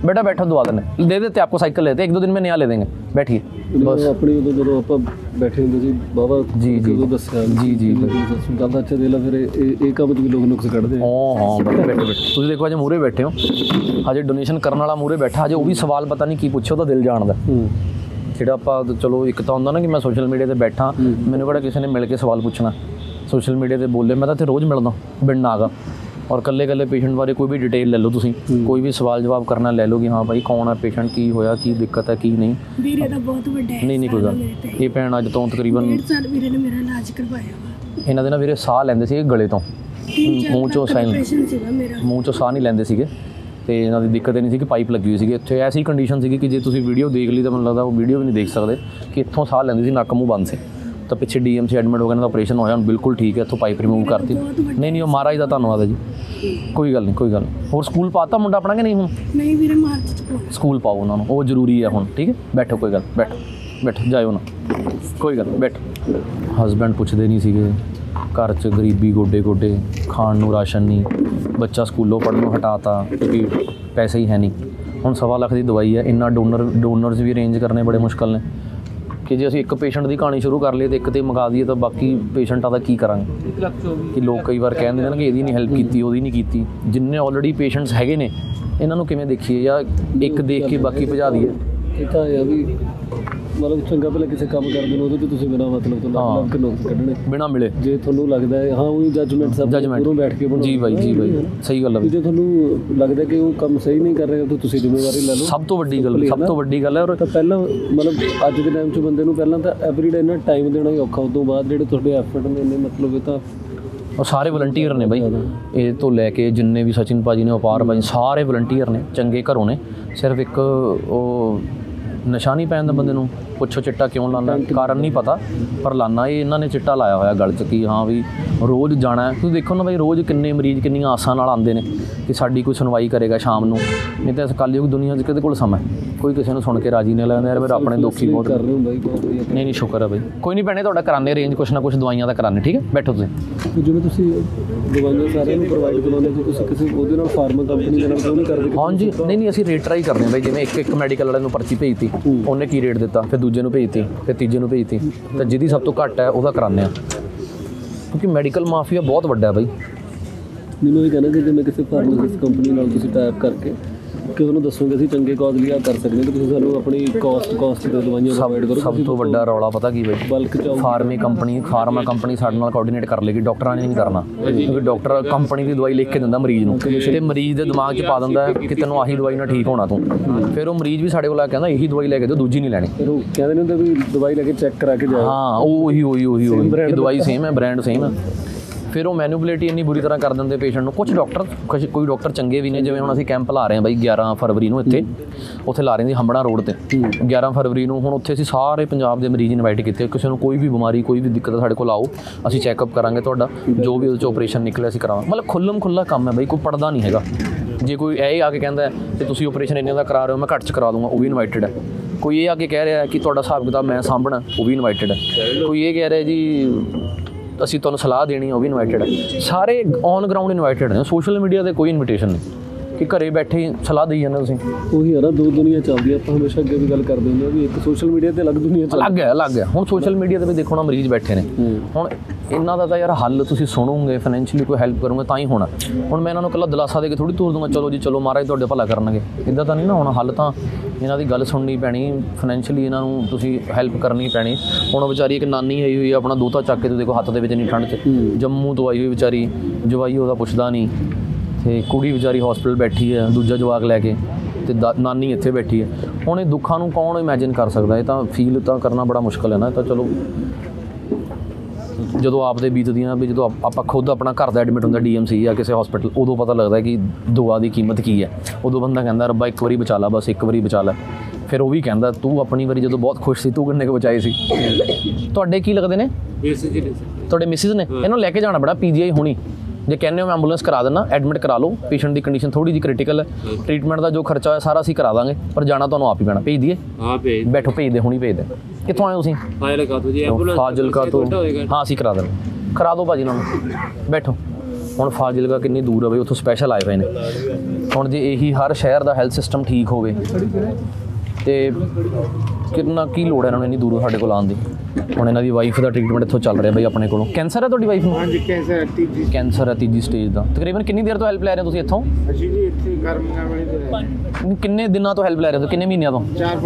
बेटा बैठो दवा देने दे देते आपको साइकिल लेते 1-2 दिन में नया ले देंगे बैठिए ਬਸ ਆਪਣੀ ਉਦੋਂ ਜਦੋਂ ਆਪਾਂ ਬੈਠੇ ਹੁੰਦੇ ਸੀ ਬਾਬਾ ਜੀ, ਜੀ। ਉਦੋਂ ਦੱਸਿਆ ਜੀ ਗੱਲ ਤਾਂ ਅੱਛਾ ਦੇ ਲਾ ਫਿਰ ਇਹ ਕੰਮ 'ਚ ਵੀ ਲੋਕ ਨੁਕਸ ਕੱਢਦੇ ਆ ਹਾਂ ਬੈਠੇ ਬੈਠੇ ਤੁਸੀਂ ਦੇਖੋ ਅਜੇ ਮੂਹਰੇ ਬੈਠੇ ਹੋ ਹਜੇ ਡੋਨੇਸ਼ਨ ਕਰਨ ਵਾਲਾ ਮੂਹਰੇ ਬੈਠਾ ਹਜੇ ਉਹ ਵੀ ਸਵਾਲ ਪਤਾ ਨਹੀਂ ਕੀ ਪੁੱਛੇ ਉਹਦਾ ਦਿਲ ਜਾਣਦਾ ਜਿਹੜਾ ਆਪਾਂ ਚਲੋ ਇੱਕ ਤਾਂ ਹੁੰਦਾ ਨਾ ਕਿ ਮੈਂ ਸੋਸ਼ਲ ਮੀਡੀਆ ਤੇ ਬੈਠਾ ਮੈਨੂੰ ਕਿਹੜਾ ਕਿਸੇ ਨੇ ਮਿਲ ਕੇ ਸਵਾਲ ਪੁੱਛਣਾ ਸੋਸ਼ਲ ਮੀਡੀਆ ਤੇ ਬੋਲੇ ਮੈਂ ਤਾਂ ਇੱਥੇ ਰੋਜ਼ ਮਿਲਦਾ ਬਿਨ ਨਾਗਾ ਔਰ ਕੱਲੇ ਪੇਸ਼ੈਂਟ ਬਾਰੇ ਕੋਈ ਵੀ ਡਿਟੇਲ ਲੈ ਲਓ ਤੁਸੀਂ ਕੋਈ ਵੀ ਸਵਾਲ ਜਵਾਬ ਕਰਨਾ ਲੈ ਲਓ ਕਿ ਹਾਂ ਭਾਈ ਕੌਣ ਹੈ ਪੇਸ਼ੈਂਟ ਕੀ ਹੋਇਆ ਕੀ ਦਿੱਕਤ ਹੈ ਕੀ ਨਹੀਂ ਵੀਰੇ ਦਾ ਬਹੁਤ ਵੱਡਾ ਹੈ ਨਹੀਂ ਕੋਈ ਗੱਲ ਇਹ ਭੈਣ ਅੱਜ ਤੋਂ ਤਕਰੀਬਨ 1.5 ਸਾਲ ਵੀਰੇ ਨੇ ਮੇਰਾ ਇਲਾਜ ਕਰਵਾਇਆ ਵਾ ਇਹਨਾਂ ਦੇ ਨਾਲ ਵੀਰੇ ਸਾਹ ਲੈਂਦੇ ਸੀ ਗਲੇ ਤੋਂ ਮੂੰਹ ਚੋਂ ਆਪਰੇਸ਼ਨ ਸੀਗਾ ਮੇਰਾ ਮੂੰਹ ਚੋਂ ਸਾਹ ਨਹੀਂ ਲੈਂਦੇ ਸੀਗੇ ਤੇ ਇਹਨਾਂ ਦੀ ਦਿੱਕਤ ਇਹ ਨਹੀਂ ਸੀ ਕਿ ਪਾਈਪ ਲੱਗੀ ਹੋਈ ਸੀਗੀ ਇੱਥੇ ਐਸੀ ਕੰਡੀਸ਼ਨ ਸੀਗੀ ਕਿ ਜੇ ਤੁਸੀਂ ਵੀਡੀਓ ਦੇਖ ਲਈ ਤਾਂ ਮੈਨੂੰ ਲੱਗਦਾ ਉਹ ਵੀਡੀਓ ਵੀ ਨਹੀਂ ਦੇਖ ਸਕਦੇ ਕਿ ਇੱਥੋਂ ਸਾਹ ਲੈਂਦੀ ਸੀ ਨੱਕ ਮੂੰਹ ਬੰਦ ਸੀ ਤਾਂ ਪਿੱਛੇ DMC ਐਡਮਿਟ ਹੋ ਗਿਆ ਨਾ ਆਪਰੇਸ਼ਨ ਹੋਇਆ ਹੁਣ ਬਿਲਕੁਲ ਠੀਕ ਹੈ ਇੱਥੋਂ ਪਾਈਪ ਰਿਮੂਵ ਕਰਤੀ ਨਹੀਂ ਉਹ ਮਹਾਰਾਜ ਦਾ ਧੰਨਵਾਦ ਹੈ ਜੀ ਕੋਈ ਗੱਲ ਨਹੀਂ ਹੋਰ ਸਕੂਲ ਪਾਤਾ ਮੁੰਡਾ ਆਪਣਾ ਕਿ ਨਹੀਂ ਹੁਣ ਨਹੀਂ ਵੀਰੇ ਮਾਰਚ ਚ ਪਾਉਣਾ ਸਕੂਲ ਪਾਓ ਉਹਨਾਂ ਨੂੰ ਉਹ ਜ਼ਰੂਰੀ ਹੈ ਹੁਣ ਠੀਕ ਹੈ ਬੈਠੋ ਕੋਈ ਗੱਲ ਬੈਠੋ ਜਾਇਓ ਨਾ ਕੋਈ ਗੱਲ ਬੈਠੋ ਹਸਬੈਂਡ ਪੁੱਛਦੇ ਨਹੀਂ ਸੀਗੇ ਘਰ 'ਚ ਗਰੀਬੀ ਗੋਡੇ ਖਾਣ ਨੂੰ ਰਾਸ਼ਨ ਨਹੀਂ ਬੱਚਾ ਸਕੂਲੋਂ ਪੜ੍ਹਨੋਂ ਹਟਾਤਾ ਕਿਉਂਕਿ ਪੈਸੇ ਹੀ ਹੈ ਨਹੀਂ ਹੁਣ 1.25 ਲੱਖ ਦੀ ਦਵਾਈ ਹੈ ਇੰਨਾ ਡੋਨਰਸ ਵੀ ਅਰੇਂਜ ਕਰਨੇ ਬੜੇ ਮੁਸ਼ਕਲ ਨੇ ਕਿ ਜੇ ਅਸੀਂ ਇੱਕ ਪੇਸ਼ੈਂਟ ਦੀ ਕਹਾਣੀ ਸ਼ੁਰੂ ਕਰ ਲਈਏ ਤੇ ਇੱਕ ਤੇ ਮੰਗਾ ਦਈਏ ਤਾਂ ਬਾਕੀ ਪੇਸ਼ੈਂਟਾਂ ਦਾ ਕੀ ਕਰਾਂਗੇ ਕਿ ਲੋਕ ਕਈ ਵਾਰ ਕਹਿੰਦੇ ਨੇ ਕਿ ਇਹਦੀ ਨਹੀਂ ਹੈਲਪ ਕੀਤੀ ਉਹਦੀ ਨਹੀਂ ਕੀਤੀ ਜਿੰਨੇ ਆਲਰੇਡੀ ਪੇਸ਼ੈਂਟਸ ਹੈਗੇ ਨੇ ਇਹਨਾਂ ਨੂੰ ਕਿਵੇਂ ਦੇਖੀਏ ਜਾਂ ਇੱਕ ਦੇਖ ਕੇ ਬਾਕੀ ਭਜਾ ਦਈਏ ਇਹ ਤਾਂ ਇਹ ਵੀ ਮਤਲਬ ਚੰਗਾ ਪਹਿਲਾਂ ਕਿਸੇ ਕੰਮ ਕਰਦੇ ਨੂੰ ਉਹਦੇ ਤੇ ਤੁਸੀਂ ਬਿਨਾਂ ਮਤਲਬ ਤੋਂ ਲੱਗ ਕੇ ਨੁਕਸ ਕੱਢਣੇ ਬਿਨਾਂ ਮਿਲੇ ਜੇ ਤੁਹਾਨੂੰ ਲੱਗਦਾ ਹੈ ਹਾਂ ਉਹੀ ਜੱਜਮੈਂਟ ਸਭ ਦੂਰੋਂ ਬੈਠ ਕੇ ਬਣਾਓ ਜੀ ਬਾਈ ਸਹੀ ਗੱਲ ਹੈ ਜੇ ਤੁਹਾਨੂੰ ਲੱਗਦਾ ਕਿ ਉਹ ਕੰਮ ਸਹੀ ਨਹੀਂ ਕਰ ਰਿਹਾ ਤਾਂ ਤੁਸੀਂ ਜ਼ਿੰਮੇਵਾਰੀ ਲੈ ਲਓ ਸਭ ਤੋਂ ਵੱਡੀ ਗੱਲ ਹੈ ਔਰ ਤਾਂ ਪਹਿਲਾਂ ਮਤਲਬ ਅੱਜ ਦੇ ਟਾਈਮ 'ਚ ਬੰਦੇ ਨੂੰ ਪਹਿਲਾਂ ਤਾਂ ਐਵਰੀਡੇ ਇੰਨਾ ਟਾਈਮ ਦੇਣਾ ਹੀ ਔਖਾ ਉਸ ਤੋਂ ਬਾਅਦ ਜਿਹੜੇ ਤੁਹਾਡੇ ਐਫਰਟ ਨੇ ਇੰਨੇ ਮਤਲਬ ਇਹ ਤਾਂ ਉਹ ਸਾਰੇ ਵਲੰਟੀਅਰ ਨੇ ਬਾਈ ਇਹ ਤੋਂ ਲੈ ਕੇ ਜਿੰਨੇ ਵੀ ਸਚਿਨ ਭਾਜੀ ਨੇ ਅਪਾਰ ਭਾਜੀ ਸਾਰੇ ਵਲੰਟੀਅਰ ਨੇ ਚੰਗੇ ਘਰੋਂ ਨੇ ਸਿਰਫ ਇੱਕ ਉਹ ਨਸ਼ਾ ਨਹੀਂ ਪੈਣ ਦਾ ਬੰਦੇ ਨੂੰ ਪੁੱਛੋ ਚਿੱਟਾ ਕਿਉਂ ਲਾਉਂਦਾ ਕਾਰਨ ਨਹੀਂ ਪਤਾ ਪਰ ਲਾਨਾ ਇਹ ਇਹਨਾਂ ਨੇ ਚਿੱਟਾ ਲਾਇਆ ਹੋਇਆ ਗਲ 'ਚ ਕਿ ਹਾਂ ਵੀ ਰੋਜ਼ ਜਾਣਾ ਤੁਸੀਂ ਦੇਖੋ ਨਾ ਬਾਈ ਰੋਜ਼ ਕਿੰਨੇ ਮਰੀਜ਼ ਕਿੰਨੀਆਂ ਆਸਾਂ ਨਾਲ ਆਉਂਦੇ ਨੇ ਕਿ ਸਾਡੀ ਕੋਈ ਸੁਣਵਾਈ ਕਰੇਗਾ ਸ਼ਾਮ ਨੂੰ ਨਹੀਂ ਤਾਂ ਇਸ ਕਲਯੁਗ ਦੁਨੀਆ 'ਚ ਕਿਹਦੇ ਕੋਲ ਸਮਾਂ ਕੋਈ ਕਿਸੇ ਨੂੰ ਸੁਣ ਕੇ ਰਾਜੀ ਨਹੀਂ ਲੱਗਦਾ ਯਾਰ ਮੇਰੇ ਆਪਣੇ ਦੁੱਖੀ ਬਹੁਤ ਕਰ ਰਹੇ ਹੋ ਬਾਈ ਬਹੁਤ ਵਧੀਆ ਨਹੀਂ ਸ਼ੁਕਰ ਹੈ ਬਾਈ ਕੋਈ ਨਹੀਂ ਭੈਣੇ ਤੁਹਾਡਾ ਕਰਾਉਂਦੇ ਅਰੇਂਜ ਕੁਛ ਨਾ ਕੁਛ ਦਵਾਈਆਂ ਦਾ ਕਰਾਉਂਦੇ ਠੀਕ ਹੈ ਬੈਠੋ ਤੁਸੀਂ ਜਿਵੇਂ ਤੁਸੀਂ ਦਵਾਈਆਂ ਸਾਰਿਆਂ ਨੂੰ ਪ੍ਰੋਵਾਈਡ ਕਰਾਉਂਦੇ ਹੋ ਤੁਸੀਂ ਕਿਸੇ ਉਹਦੇ ਨਾਲ ਫਾਰਮਾ ਕੰਪਨੀ ਦੇ ਨਾਲ ਕਿਉਂ ਨਹੀਂ ਕਰਦੇ ਹਾਂਜੀ ਨਹੀਂ ਅਸੀਂ ਰੇਟ ਟਰਾਈ ਕਰਦੇ ਹਾਂ ਬਾਈ ਜਿਵੇਂ ਇੱਕ ਮੈਡੀਕਲ ਵਾਲੇ ਨੂੰ ਪਰਚੀ ਭੇਜਤੀ ਉਹਨੇ ਕੀ ਰੇਟ ਦਿੱਤਾ ਫਿਰ ਦੂਜੇ ਨੂੰ ਭੇਜਤੀ ਫਿਰ ਤੀਜੇ ਨੂੰ ਭੇਜਤੀ ਤਾਂ ਜਿਹਦੀ ਸਭ ਤੋਂ ਘੱਟ ਹੈ ਉਹਦਾ ਕਰਾਉਂਦੇ ਹਾਂ ਕਿਉਂਕਿ ਮੈਡੀਕਲ ਮਾਫੀਆ ਬਹੁਤ ਵੱਡਾ ਹੈ ਬਾਈ ਮੈਨੂੰ ਇਹ ਕਹਿਣਾ ਕਿ ਜਿਵੇਂ ਕਿਸੇ ਫਾਰਮਾਸਿਸਟ ਕੰਪਨੀ ਨਾਲ ਤੁਸੀਂ ਟਾਈਪ ਕਰਕੇ ਕਿ ਉਹਨੂੰ ਦੱਸੋਗੇ ਅਸੀਂ ਚੰਗੇ ਕਾਜ਼ ਲਈ ਆ ਕਰ ਸਕਦੇ ਹਾਂ ਕਿ ਤੁਸੀਂ ਸਾਨੂੰ ਆਪਣੀ ਕਾਸਟ ਦੇ ਦਵਾਈਆਂ ਪ੍ਰੋਵਾਈਡ ਕਰੋ ਸਭ ਤੋਂ ਵੱਡਾ ਰੌਲਾ ਪਤਾ ਕੀ ਬਾਈ ਬਲਕ ਚ ਫਾਰਮਾ ਕੰਪਨੀ ਸਾਡੇ ਨਾਲ ਕੋਆਰਡੀਨੇਟ ਕਰ ਲੇਗੀ ਡਾਕਟਰਾਂ ਨੇ ਨਹੀਂ ਕਰਨਾ ਕਿਉਂਕਿ ਡਾਕਟਰ ਕੰਪਨੀ ਦੀ ਦਵਾਈ ਲਿਖ ਕੇ ਦਿੰਦਾ ਮਰੀਜ਼ ਨੂੰ ਤੇ ਮਰੀਜ਼ ਦੇ ਦਿਮਾਗ 'ਚ ਪਾ ਦਿੰਦਾ ਕਿ ਤੈਨੂੰ ਆਹੀ ਦਵਾਈ ਨਾਲ ਠੀਕ ਹੋਣਾ ਤੂੰ ਫਿਰ ਉਹ ਮਰੀਜ਼ ਵੀ ਸਾਡੇ ਕੋਲ ਆ ਕਹਿੰਦਾ ਇਹੀ ਦਵਾਈ ਲੈ ਕੇ ਦਿਓ ਦੂਜੀ ਨਹੀਂ ਲੈਣੀ ਫਿਰ ਉਹ ਕਹਿੰਦੇ ਨੇ ਹੁੰਦੇ ਵੀ ਦਵਾਈ ਲੈ ਕੇ ਚੈੱਕ ਕਰਾ ਕੇ ਜਾਓ ਹਾਂ ਉਹੀ ਦਵਾਈ ਸੇਮ ਹੈ ਬ੍ਰਾਂਡ ਸੇਮ ਹੈ ਫਿਰ ਉਹ ਮੈਨੂਪਲੇਟ ਇੰਨੀ ਬੁਰੀ ਤਰ੍ਹਾਂ ਕਰ ਦਿੰਦੇ ਪੇਸ਼ੈਂਟ ਨੂੰ ਕੋਈ ਡਾਕਟਰ ਚੰਗੇ ਵੀ ਨੇ ਜਿਵੇਂ ਹੁਣ ਅਸੀਂ ਕੈਂਪ ਲਾ ਰਹੇ ਹਾਂ ਬਾਈ 11 ਫਰਵਰੀ ਨੂੰ ਉੱਥੇ ਲਾ ਰਹੇ ਸੀ ਹੰਬੜਾ ਰੋਡ ਤੇ 11 ਫਰਵਰੀ ਨੂੰ ਹੁਣ ਉੱਥੇ ਅਸੀਂ ਸਾਰੇ ਪੰਜਾਬ ਦੇ ਮਰੀਜ਼ ਇਨਵਾਈਟ ਕੀਤੇ ਕਿਸੇ ਨੂੰ ਕੋਈ ਵੀ ਬਿਮਾਰੀ ਕੋਈ ਵੀ ਦਿੱਕਤ ਸਾਡੇ ਕੋਲ ਆਓ ਅਸੀਂ ਚੈੱਕਅਪ ਕਰਾਂਗੇ ਤੁਹਾਡਾ ਜੋ ਵੀ ਉਹਦੇ 'ਚ ਆਪਰੇਸ਼ਨ ਨਿਕਲਿਆ ਅਸੀਂ ਕਰਾਵਾਂਗੇ ਮਤਲਬ ਖੁੱਲ੍ਹਾ ਕੰਮ ਹੈ ਬਾਈ ਕੋਈ ਪੜਦਾ ਨਹੀਂ ਹੈਗਾ ਜੇ ਕੋਈ ਇਹ ਆ ਕੇ ਕਹਿੰਦਾ ਤੇ ਤੁਸੀਂ ਆਪਰੇਸ਼ਨ ਇੰਨੇ ਦਾ ਕਰਾ ਰਹੇ ਹੋ ਮੈਂ ਘੱਟ 'ਚ ਕਰਾ ਦੂੰਗਾ ਉਹ ਵੀ ਇਨਵਾਈਟਡ ਹੈ ਕੋਈ ਇਹ ਆ ਕੇ ਕਹਿ ਰਿਹਾ ਕਿ ਤੁਹਾਡਾ ਹਿਸਾਬ ਕਿਤਾਬ ਮੈਂ ਸਾਂਭਣਾ ਉਹ ਵੀ ਇਨਵਾਈਟਡ ਹੈ ਕੋਈ ਇਹ ਕਹਿ ਰਿਹਾ ਜੀ ਅਸੀਂ ਤੁਹਾਨੂੰ ਸਲਾਹ ਦੇਣੀ ਉਹ ਵੀ ਇਨਵਾਈਟਡ ਹੈ ਸਾਰੇ ਔਨ ਗਰਾਊਂਡ ਇਨਵਾਈਟਡ ਨੇ ਸੋਸ਼ਲ ਮੀਡੀਆ 'ਤੇ ਕੋਈ ਇਨਵੀਟੇਸ਼ਨ ਨਹੀਂ ਕਿ ਘਰੇ ਬੈਠੇ ਸਲਾਹ ਦੇਈ ਜਾਂਦੇ ਤੁਸੀਂ ਉਹੀ ਹੈ ਨਾ ਦੋ ਦੁਨੀਆ ਚੱਲਦੀ ਆ ਆਪਾਂ ਹਮੇਸ਼ਾ ਅੱਗੇ ਵੀ ਗੱਲ ਕਰਦੇ ਹੁੰਦੇ ਆ ਵੀ ਇੱਕ ਸੋਸ਼ਲ ਮੀਡੀਆ ਤੇ ਅਲੱਗ ਦੁਨੀਆ ਅਲੱਗ ਹੈ ਹੁਣ ਸੋਸ਼ਲ ਮੀਡੀਆ 'ਤੇ ਵੀ ਦੇਖੋ ਨਾ ਮਰੀਜ਼ ਬੈਠੇ ਨੇ ਹੁਣ ਇਹਨਾਂ ਦਾ ਤਾਂ ਯਾਰ ਹੱਲ ਤੁਸੀਂ ਸੁਣੋਗੇ ਫਾਈਨੈਂਸ਼ੀਅਲੀ ਕੋਈ ਹੈਲਪ ਕਰੋਗੇ ਤਾਂ ਹੀ ਹੋਣਾ ਹੁਣ ਮੈਂ ਇਹਨਾਂ ਨੂੰ ਇਕੱਲਾ ਦਿਲਾਸਾ ਦੇ ਕੇ ਥੋੜ੍ਹੀ ਤੋਰ ਦੂੰਗਾ ਚਲੋ ਜੀ ਚਲੋ ਮਹਾਰਾਜ ਤੁਹਾਡੇ ਭਲਾ ਕਰਨਗੇ ਇੱਦਾਂ ਤਾਂ ਨਹੀਂ ਨਾ ਹੋਣਾ ਹੱਲ ਤਾਂ ਇਹਨਾਂ ਦੀ ਗੱਲ ਸੁਣਨੀ ਪੈਣੀ ਫਾਈਨੈਂਸ਼ੀਅਲੀ ਇਹਨਾਂ ਨੂੰ ਤੁਸੀਂ ਹੈਲਪ ਕਰਨੀ ਪੈਣੀ ਹੁਣ ਵਿਚਾਰੀ ਇੱਕ ਨਾਨੀ ਆਈ ਹੋਈ ਆਪਣਾ ਦੋਹਤਾ ਚੱਕ ਕੇ ਤੁਸੀਂ ਦੇਖੋ ਹੱਥ ਦੇ ਵਿੱਚ ਨਹੀਂ ਠੰਡ 'ਚ ਜੰਮੂ ਤੋਂ ਆਈ ਹੋਈ ਵਿਚਾਰੀ ਜਵਾਈ ਉਹਦਾ ਪੁੱਛਦਾ ਨਹੀਂ ਤੇ ਕੁੜੀ ਵਿਚਾਰੀ ਹਸਪੀਟਲ ਬੈਠੀ ਹੈ ਦੂਜਾ ਜਵਾਕ ਲੈ ਕੇ ਤੇ ਨਾਨੀ ਇੱਥੇ ਬੈਠੀ ਹੈ ਹੁਣ ਇਹ ਦੁੱਖਾਂ ਨੂੰ ਕੌਣ ਇਮੈਜਿਨ ਕਰ ਸਕਦਾ ਇਹ ਤਾਂ ਫੀਲ ਤਾਂ ਕਰਨਾ ਬੜਾ ਮੁਸ਼ਕਲ ਹੈ ਨਾ ਤਾਂ ਚਲੋ ਜਦੋਂ ਆਪਦੇ ਬੀਤਦੀਆਂ ਵੀ ਜਦੋਂ ਆਪਾਂ ਖੁਦ ਆਪਣਾ ਘਰ ਦਾ ਐਡਮਿਟ ਹੁੰਦਾ DMC ਜਾਂ ਕਿਸੇ ਹਸਪੀਟਲ ਉਦੋਂ ਪਤਾ ਲੱਗਦਾ ਕਿ ਦੁਆ ਦੀ ਕੀਮਤ ਕੀ ਹੈ ਉਦੋਂ ਬੰਦਾ ਕਹਿੰਦਾ ਰੱਬਾ ਇੱਕ ਵਾਰੀ ਬਚਾ ਲਾ ਬਸ ਇੱਕ ਵਾਰੀ ਬਚਾ ਲੈ ਫਿਰ ਉਹ ਵੀ ਕਹਿੰਦਾ ਤੂੰ ਆਪਣੀ ਵਾਰੀ ਜਦੋਂ ਬਹੁਤ ਖੁਸ਼ ਸੀ ਤੂੰ ਕਿੰਨੇ ਕੁ ਬਚਾਏ ਸੀ ਤੁਹਾਡੇ ਕੀ ਲੱਗਦੇ ਨੇ ਤੁਹਾਡੇ ਮਿਸਿਸ ਨੇ ਇਹਨੂੰ ਲੈ ਕੇ ਜਾਣਾ ਬੜਾ PGI ਹੋਣੀ ਜੇ ਕਹਿੰਦੇ ਹੋ ਮੈਂ ਐਂਬੂਲੈਂਸ ਕਰਾ ਦਿੰਦਾ ਐਡਮਿਟ ਕਰਾ ਲਓ ਪੇਸ਼ੈਂਟ ਦੀ ਕੰਡੀਸ਼ਨ ਥੋੜ੍ਹੀ ਜਿਹੀ ਕ੍ਰਿਟੀਕਲ ਹੈ ਟ੍ਰੀਟਮੈਂਟ ਦਾ ਜੋ ਖਰਚਾ ਹੋਇਆ ਸਾਰਾ ਅਸੀਂ ਕਰਾ ਦਾਂਗੇ ਪਰ ਜਾਣਾ ਤੁਹਾਨੂੰ ਆਪ ਹੀ ਪੈਣਾ ਭੇਜ ਦਈਏ ਬੈਠੋ ਭੇਜ ਦੇ ਕਿੱਥੋਂ ਆਏ ਤੁਸੀਂ ਫਾਜ਼ਿਲਕਾ ਤੋਂ ਹਾਂ ਅਸੀਂ ਕਰਾ ਦਿੰਦੇ ਕਰਾ ਦਿਓ ਭਾਜੀ ਨਾਲ ਬੈਠੋ ਹੁਣ ਫਾਜ਼ਿਲਕਾ ਕਿੰਨੀ ਦੂਰ ਆ ਬਈ, ਉੱਥੋਂ ਸਪੈਸ਼ਲ ਆਏ ਪਏ ਨੇ। ਹੁਣ ਜੇ ਇਹੀ ਹਰ ਸ਼ਹਿਰ ਦਾ ਹੈਲਥ ਸਿਸਟਮ ਠੀਕ ਹੋਵੇ ਤੇ ਕਿੰਨਾ ਕੀ ਲੋੜ ਹੈ ਇਹਨਾਂ ਨੂੰ ਇੰਨੀ ਦੂਰੋਂ ਸਾਡੇ ਕੋਲ ਆਉਣ ਦੀ। ਹੁਣ ਇਹਨਾਂ ਦੀ ਵਾਈਫ ਦਾ ਟ੍ਰੀਟਮੈਂਟ ਇੱਥੋਂ ਚੱਲ ਰਿਹਾ ਬਈ ਆਪਣੇ ਕੋਲੋਂ। ਕੈਂਸਰ ਹੈ ਤੁਹਾਡੀ ਵਾਈਫ ਨੂੰ? ਹਾਂਜੀ ਕੈਂਸਰ ਹੈ ਤੀਜੀ ਸਟੇਜ ਦਾ। ਤਕਰੀਬਨ ਕਿੰਨੀ ਦੇਰ ਤੋਂ ਹੈਲਪ ਲੈ ਰਹੇ ਹੋ ਤੁਸੀਂ ਇੱਥੋਂ? ਅਸੀਂ ਜੀ ਇੱਥੇ ਗਰਮੀਆਂ ਵਾਲੇ ਦੇ ਕਿੰਨੇ ਦਿਨਾਂ ਤੋਂ ਹੈਲਪ ਲੈ ਰਹੇ ਹੋ? ਕਿੰਨੇ ਮਹੀਨਿਆਂ ਤੋਂ?